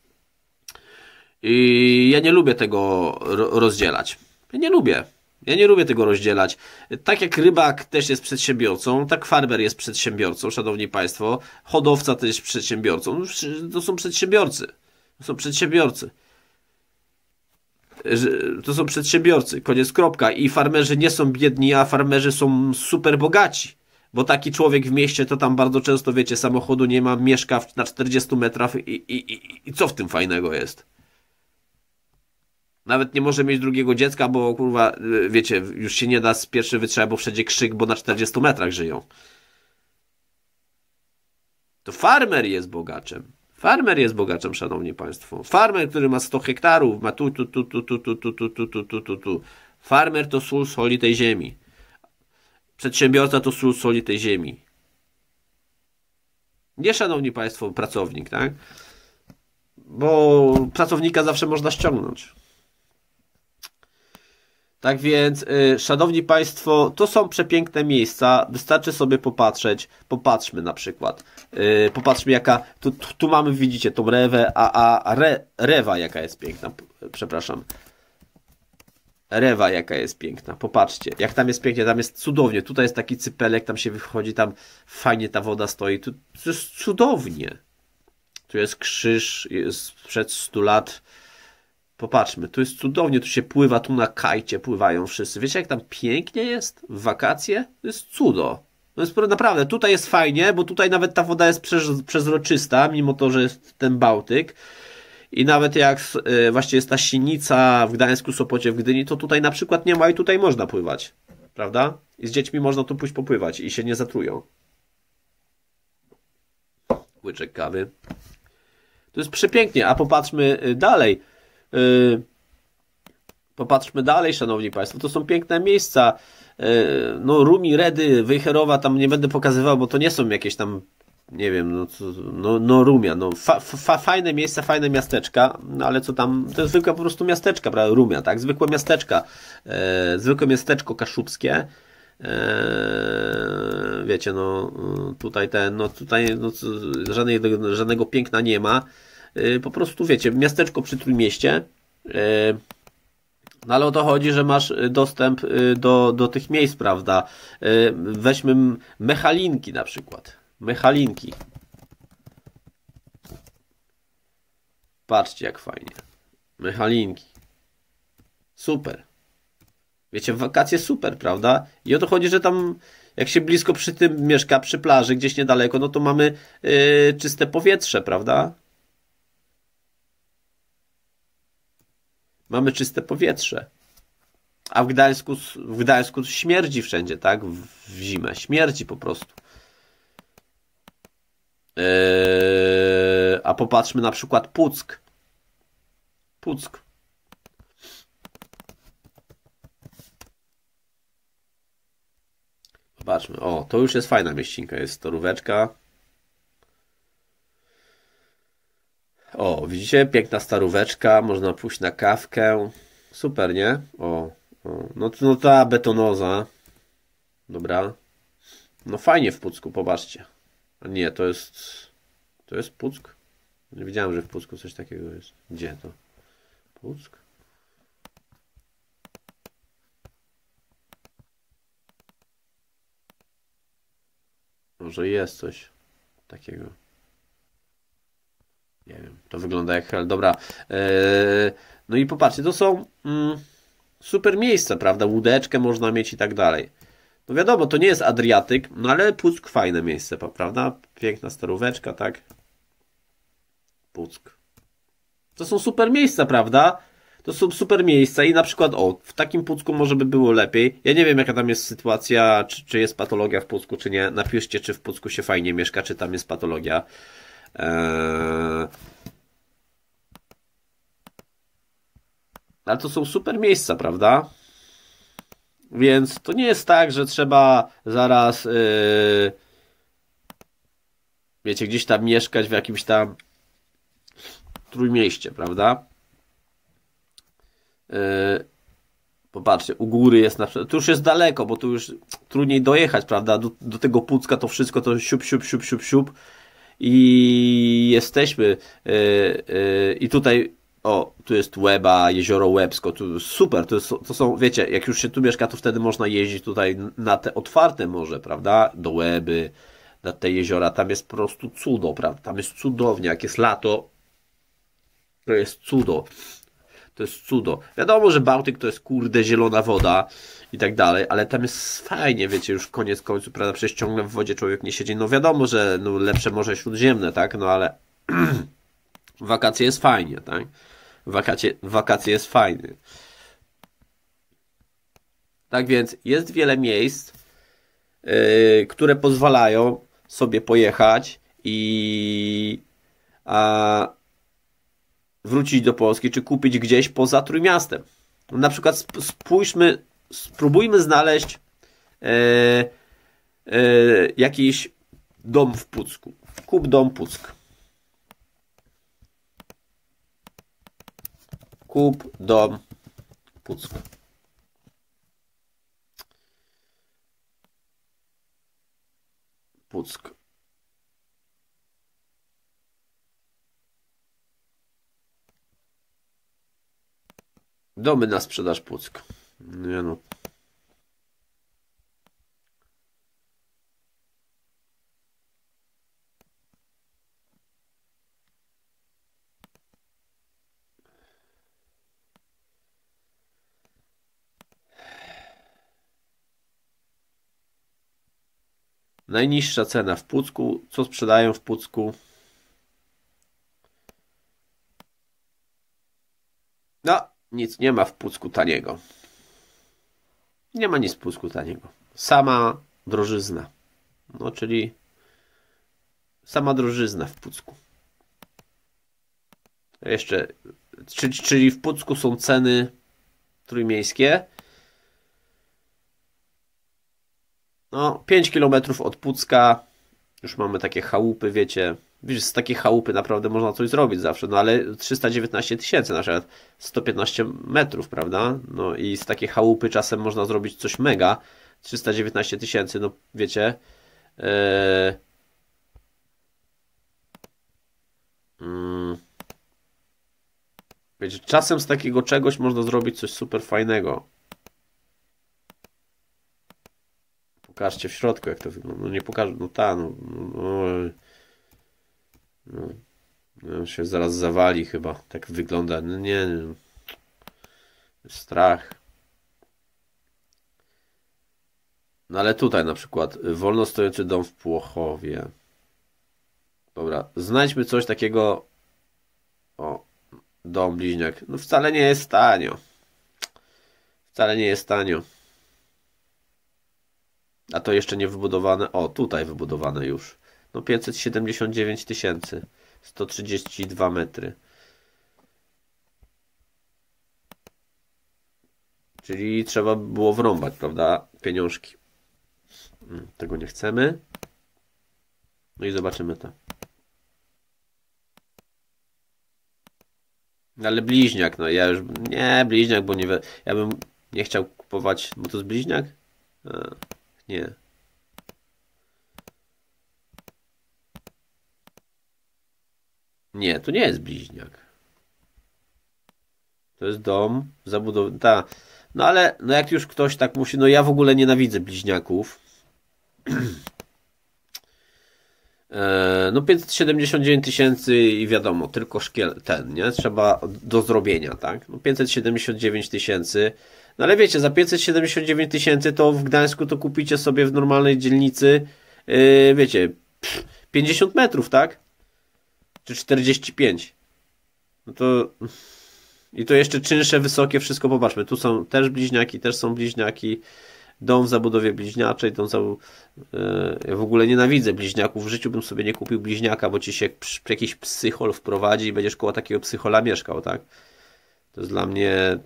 I ja nie lubię tego rozdzielać. Ja nie lubię. Ja nie lubię tego rozdzielać. Tak jak rybak też jest przedsiębiorcą, tak farmer jest przedsiębiorcą, szanowni państwo. Hodowca też jest przedsiębiorcą. To są przedsiębiorcy. To są przedsiębiorcy. To są przedsiębiorcy. Koniec, kropka. I farmerzy nie są biedni, a farmerzy są super bogaci. Bo taki człowiek w mieście to tam bardzo często, wiecie, samochodu nie ma, mieszka na czterdziestu metrach i, i, i, i co w tym fajnego jest? Nawet nie może mieć drugiego dziecka, bo kurwa, wiecie, już się nie da z pierwszy wytrzymać, bo wszędzie krzyk, bo na czterdziestu metrach żyją. To farmer jest bogaczem. Farmer jest bogaczem, szanowni państwo. Farmer, który ma sto hektarów, ma tu, tu, tu, tu, tu, tu, tu, tu, tu, tu, tu, tu, tu. Farmer to sól soli tej ziemi. Przedsiębiorca to sól soli tej ziemi. Nie, szanowni państwo, pracownik, tak? Bo pracownika zawsze można ściągnąć. Tak więc, yy, szanowni państwo, to są przepiękne miejsca, wystarczy sobie popatrzeć, popatrzmy na przykład, yy, popatrzmy jaka, tu, tu mamy, widzicie, tą rewę, a, a re, rewa jaka jest piękna, przepraszam, rewa jaka jest piękna, popatrzcie, jak tam jest pięknie, tam jest cudownie, tutaj jest taki cypelek, tam się wychodzi, tam fajnie ta woda stoi, tu, tu jest cudownie, tu jest krzyż, jest sprzed stu lat. Popatrzmy, tu jest cudownie, tu się pływa, tu na kajcie pływają wszyscy. Wiecie, jak tam pięknie jest w wakacje? To jest cudo. To jest naprawdę, tutaj jest fajnie, bo tutaj nawet ta woda jest przezroczysta, mimo to, że jest ten Bałtyk. I nawet jak y, właśnie jest ta Sinica w Gdańsku, Sopocie, w Gdyni, to tutaj na przykład nie ma i tutaj można pływać. Prawda? I z dziećmi można tu pójść popływać i się nie zatrują. Łyczek kawy. To jest przepięknie, a popatrzmy dalej. Yy, popatrzmy dalej, szanowni państwo, to są piękne miejsca, yy, no Rumi, Redy, Wejherowa tam nie będę pokazywał, bo to nie są jakieś tam, nie wiem, no, no, no Rumia, no fa, fa, fajne miejsca, fajne miasteczka, no ale co tam, to jest zwykłe po prostu miasteczka, prawda, Rumia, tak, zwykłe miasteczka, yy, zwykłe miasteczko kaszubskie, yy, wiecie, no tutaj ten, no tutaj no, żadnej, żadnego piękna nie ma. Po prostu, wiecie, miasteczko przy Trójmieście, no ale o to chodzi, że masz dostęp do, do tych miejsc, prawda? Weźmy Mechalinki na przykład. Mechalinki. Patrzcie, jak fajnie. Mechalinki. Super. Wiecie, w wakacje super, prawda? I o to chodzi, że tam jak się blisko przy tym mieszka, przy plaży, gdzieś niedaleko, no to mamy yy, czyste powietrze, prawda? Mamy czyste powietrze. A w Gdańsku, w Gdańsku śmierdzi wszędzie, tak? W, w zimę. Śmierdzi po prostu. Yy, a popatrzmy na przykład Puck. Puck. Zobaczmy. O, to już jest fajna mieścinka. Jest toróweczka. O, widzicie? Piękna staróweczka. Można pójść na kawkę. Super, nie? O, o. No, no ta betonoza. Dobra. No fajnie w Pucku, popatrzcie. A nie, to jest... To jest Puck? Nie wiedziałem, że w Pucku coś takiego jest. Gdzie to? Puck? Może jest coś takiego. Nie wiem, to wygląda jak hell. Dobra. Eee, no i popatrzcie, to są mm, super miejsca, prawda? Łódeczkę można mieć i tak dalej. No wiadomo, to nie jest Adriatyk, no ale Puck fajne miejsce, prawda? Piękna staróweczka, tak? Puck. To są super miejsca, prawda? To są super miejsca i na przykład, o, w takim Pucku może by było lepiej. Ja nie wiem, jaka tam jest sytuacja, czy, czy jest patologia w Pucku, czy nie. Napiszcie, czy w Pucku się fajnie mieszka, czy tam jest patologia. Eee... Ale to są super miejsca, prawda? Więc to nie jest tak, że trzeba zaraz yy... wiecie, gdzieś tam mieszkać w jakimś tam Trójmieście, prawda? Yy... Popatrzcie, u góry jest na przykład, tu już jest daleko, bo tu już trudniej dojechać, prawda? Do, do tego Pucka to wszystko to siup, siup, siup, siup, siup. I jesteśmy yy, yy, i tutaj o, tu jest Łeba, jezioro Łebsko, tu super, to, jest, to są, wiecie, jak już się tu mieszka, to wtedy można jeździć tutaj na te otwarte morze, prawda, do Łeby, na te jeziora, tam jest po prostu cudo, prawda, tam jest cudownie, jak jest lato, to jest cudo, to jest cudo. Wiadomo, że Bałtyk to jest kurde zielona woda i tak dalej, ale tam jest fajnie, wiecie, już koniec końców, prawda, przecież ciągle w wodzie człowiek nie siedzi, no wiadomo, że no, lepsze Morze Śródziemne, tak, no ale w wakacje jest fajnie, tak, w wakacje, w wakacje jest fajnie. Tak więc jest wiele miejsc, yy, które pozwalają sobie pojechać i a, wrócić do Polski, czy kupić gdzieś poza Trójmiastem. Na przykład spójrzmy, spróbujmy znaleźć e, e, jakiś Dom w Pucku. Kup dom Puck. Kup dom Puck. Puck. Domy na sprzedaż Puck. Nie no. Najniższa cena w Pucku. Co sprzedają w Pucku? No, nic nie ma w Pucku taniego. Nie ma nic w Pucku taniego. Sama drożyzna. No, czyli sama drożyzna w Pucku. Jeszcze, czyli, czyli w Pucku są ceny trójmiejskie. No, pięć kilometrów od Pucka. Już mamy takie chałupy, wiecie. Wiesz, z takiej chałupy naprawdę można coś zrobić zawsze, no ale trzysta dziewiętnaście tysięcy, na przykład sto piętnaście metrów, prawda? No i z takiej chałupy czasem można zrobić coś mega. trzysta dziewiętnaście tysięcy, no wiecie. Eee... Hmm. Wiecie, czasem z takiego czegoś można zrobić coś super fajnego. Pokażcie w środku, jak to wygląda. No nie pokażę, no ta, no, no, no, no się zaraz zawali chyba. Tak wygląda. No nie, nie. Strach. No ale tutaj na przykład wolno stojący dom w Płochowie. Dobra, znajdźmy coś takiego. O, dom bliźniak. No wcale nie jest tanio. Wcale nie jest tanio. A to jeszcze nie wybudowane. O, tutaj wybudowane już. No pięćset siedemdziesiąt dziewięć tysięcy. sto trzydzieści dwa metry. Czyli trzeba było wrąbać, prawda? Pieniążki. Tego nie chcemy. No i zobaczymy to. Ale bliźniak, no ja już... Nie, bliźniak, bo nie... Ja bym nie chciał kupować... Bo to jest bliźniak? A, nie. Nie, to nie jest bliźniak. To jest dom zabudowany. Ta. No ale no jak już ktoś tak musi... No ja w ogóle nienawidzę bliźniaków. No pięćset siedemdziesiąt dziewięć tysięcy i wiadomo, tylko szkiel ten, nie? Trzeba do zrobienia, tak? No pięćset siedemdziesiąt dziewięć tysięcy. No ale wiecie, za pięćset siedemdziesiąt dziewięć tysięcy to w Gdańsku to kupicie sobie w normalnej dzielnicy, yy, wiecie, pff, pięćdziesiąt metrów, tak? Czy czterdzieści pięć. No to... I to jeszcze czynsze, wysokie, wszystko popatrzmy. Tu są też bliźniaki, też są bliźniaki. Dom w zabudowie bliźniaczej. Dom za... Ja w ogóle nienawidzę bliźniaków. W życiu bym sobie nie kupił bliźniaka, bo ci się jakiś psychol wprowadzi i będziesz koło takiego psychola mieszkał, tak? To jest dla mnie...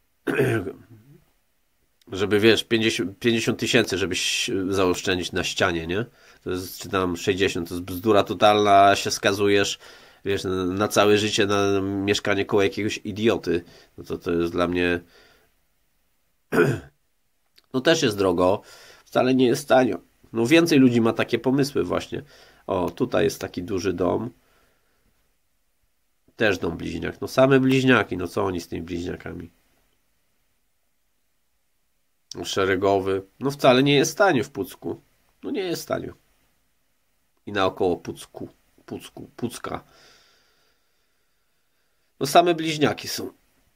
Żeby, wiesz, pięćdziesiąt tysięcy, żebyś zaoszczędzić na ścianie, nie? To jest, czy tam sześćdziesiąt, to jest bzdura totalna, się skazujesz, wiesz, na całe życie na mieszkanie koło jakiegoś idioty. No to to jest dla mnie... No też jest drogo, wcale nie jest tanio. No więcej ludzi ma takie pomysły właśnie. O, tutaj jest taki duży dom. Też dom bliźniak. No same bliźniaki, no co oni z tymi bliźniakami? Szeregowy. No wcale nie jest tanio w Pucku. No nie jest tanio. I naokoło Pucku. Pucku. Pucka. No same bliźniaki są.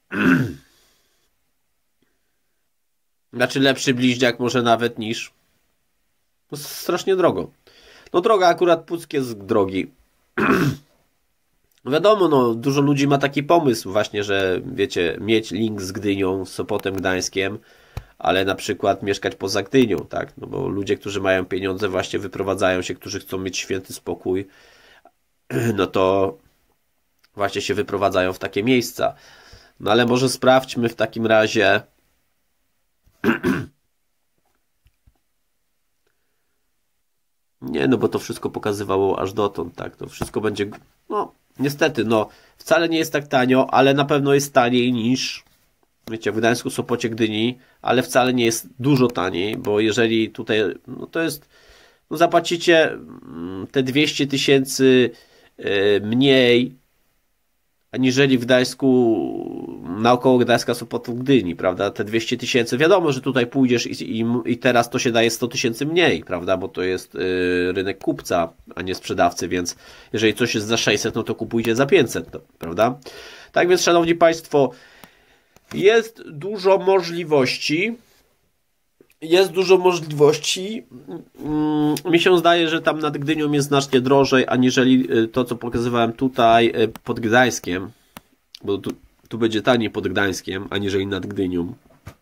Znaczy lepszy bliźniak może nawet niż... No strasznie drogo. No droga akurat Puck jest drogi. Wiadomo, no dużo ludzi ma taki pomysł właśnie, że wiecie, mieć link z Gdynią, z Sopotem, Gdańskiem, ale na przykład mieszkać poza Gdynią, tak? No bo ludzie, którzy mają pieniądze właśnie wyprowadzają się, którzy chcą mieć święty spokój, no to właśnie się wyprowadzają w takie miejsca. No ale może sprawdźmy w takim razie Nie, no bo to wszystko pokazywało aż dotąd, tak, to wszystko będzie, no, niestety, no, wcale nie jest tak tanio, ale na pewno jest taniej niż, wiecie, w Gdańsku, Sopocie, Gdyni, ale wcale nie jest dużo taniej, bo jeżeli tutaj, no to jest, no zapłacicie te dwieście tysięcy mniej, aniżeli w Gdańsku, naokoło Gdańska, Sopotu, Gdyni, prawda, te dwieście tysięcy, wiadomo, że tutaj pójdziesz i, i, i teraz to się daje sto tysięcy mniej, prawda, bo to jest y, rynek kupca, a nie sprzedawcy, więc jeżeli coś jest za sześćset, no to kupujcie za pięćset, no, prawda. Tak więc, szanowni państwo, jest dużo możliwości, jest dużo możliwości. Mi się zdaje, że tam nad Gdynią jest znacznie drożej, aniżeli to, co pokazywałem tutaj pod Gdańskiem, bo tu, tu będzie taniej pod Gdańskiem, aniżeli nad Gdynią.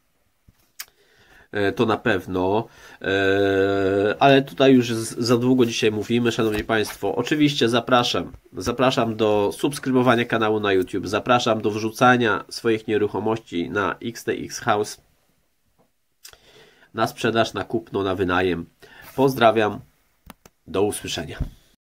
To na pewno, ale tutaj już za długo dzisiaj mówimy, szanowni państwo. Oczywiście zapraszam, zapraszam do subskrybowania kanału na YouTube, zapraszam do wrzucania swoich nieruchomości na X T X House, na sprzedaż, na kupno, na wynajem. Pozdrawiam, do usłyszenia.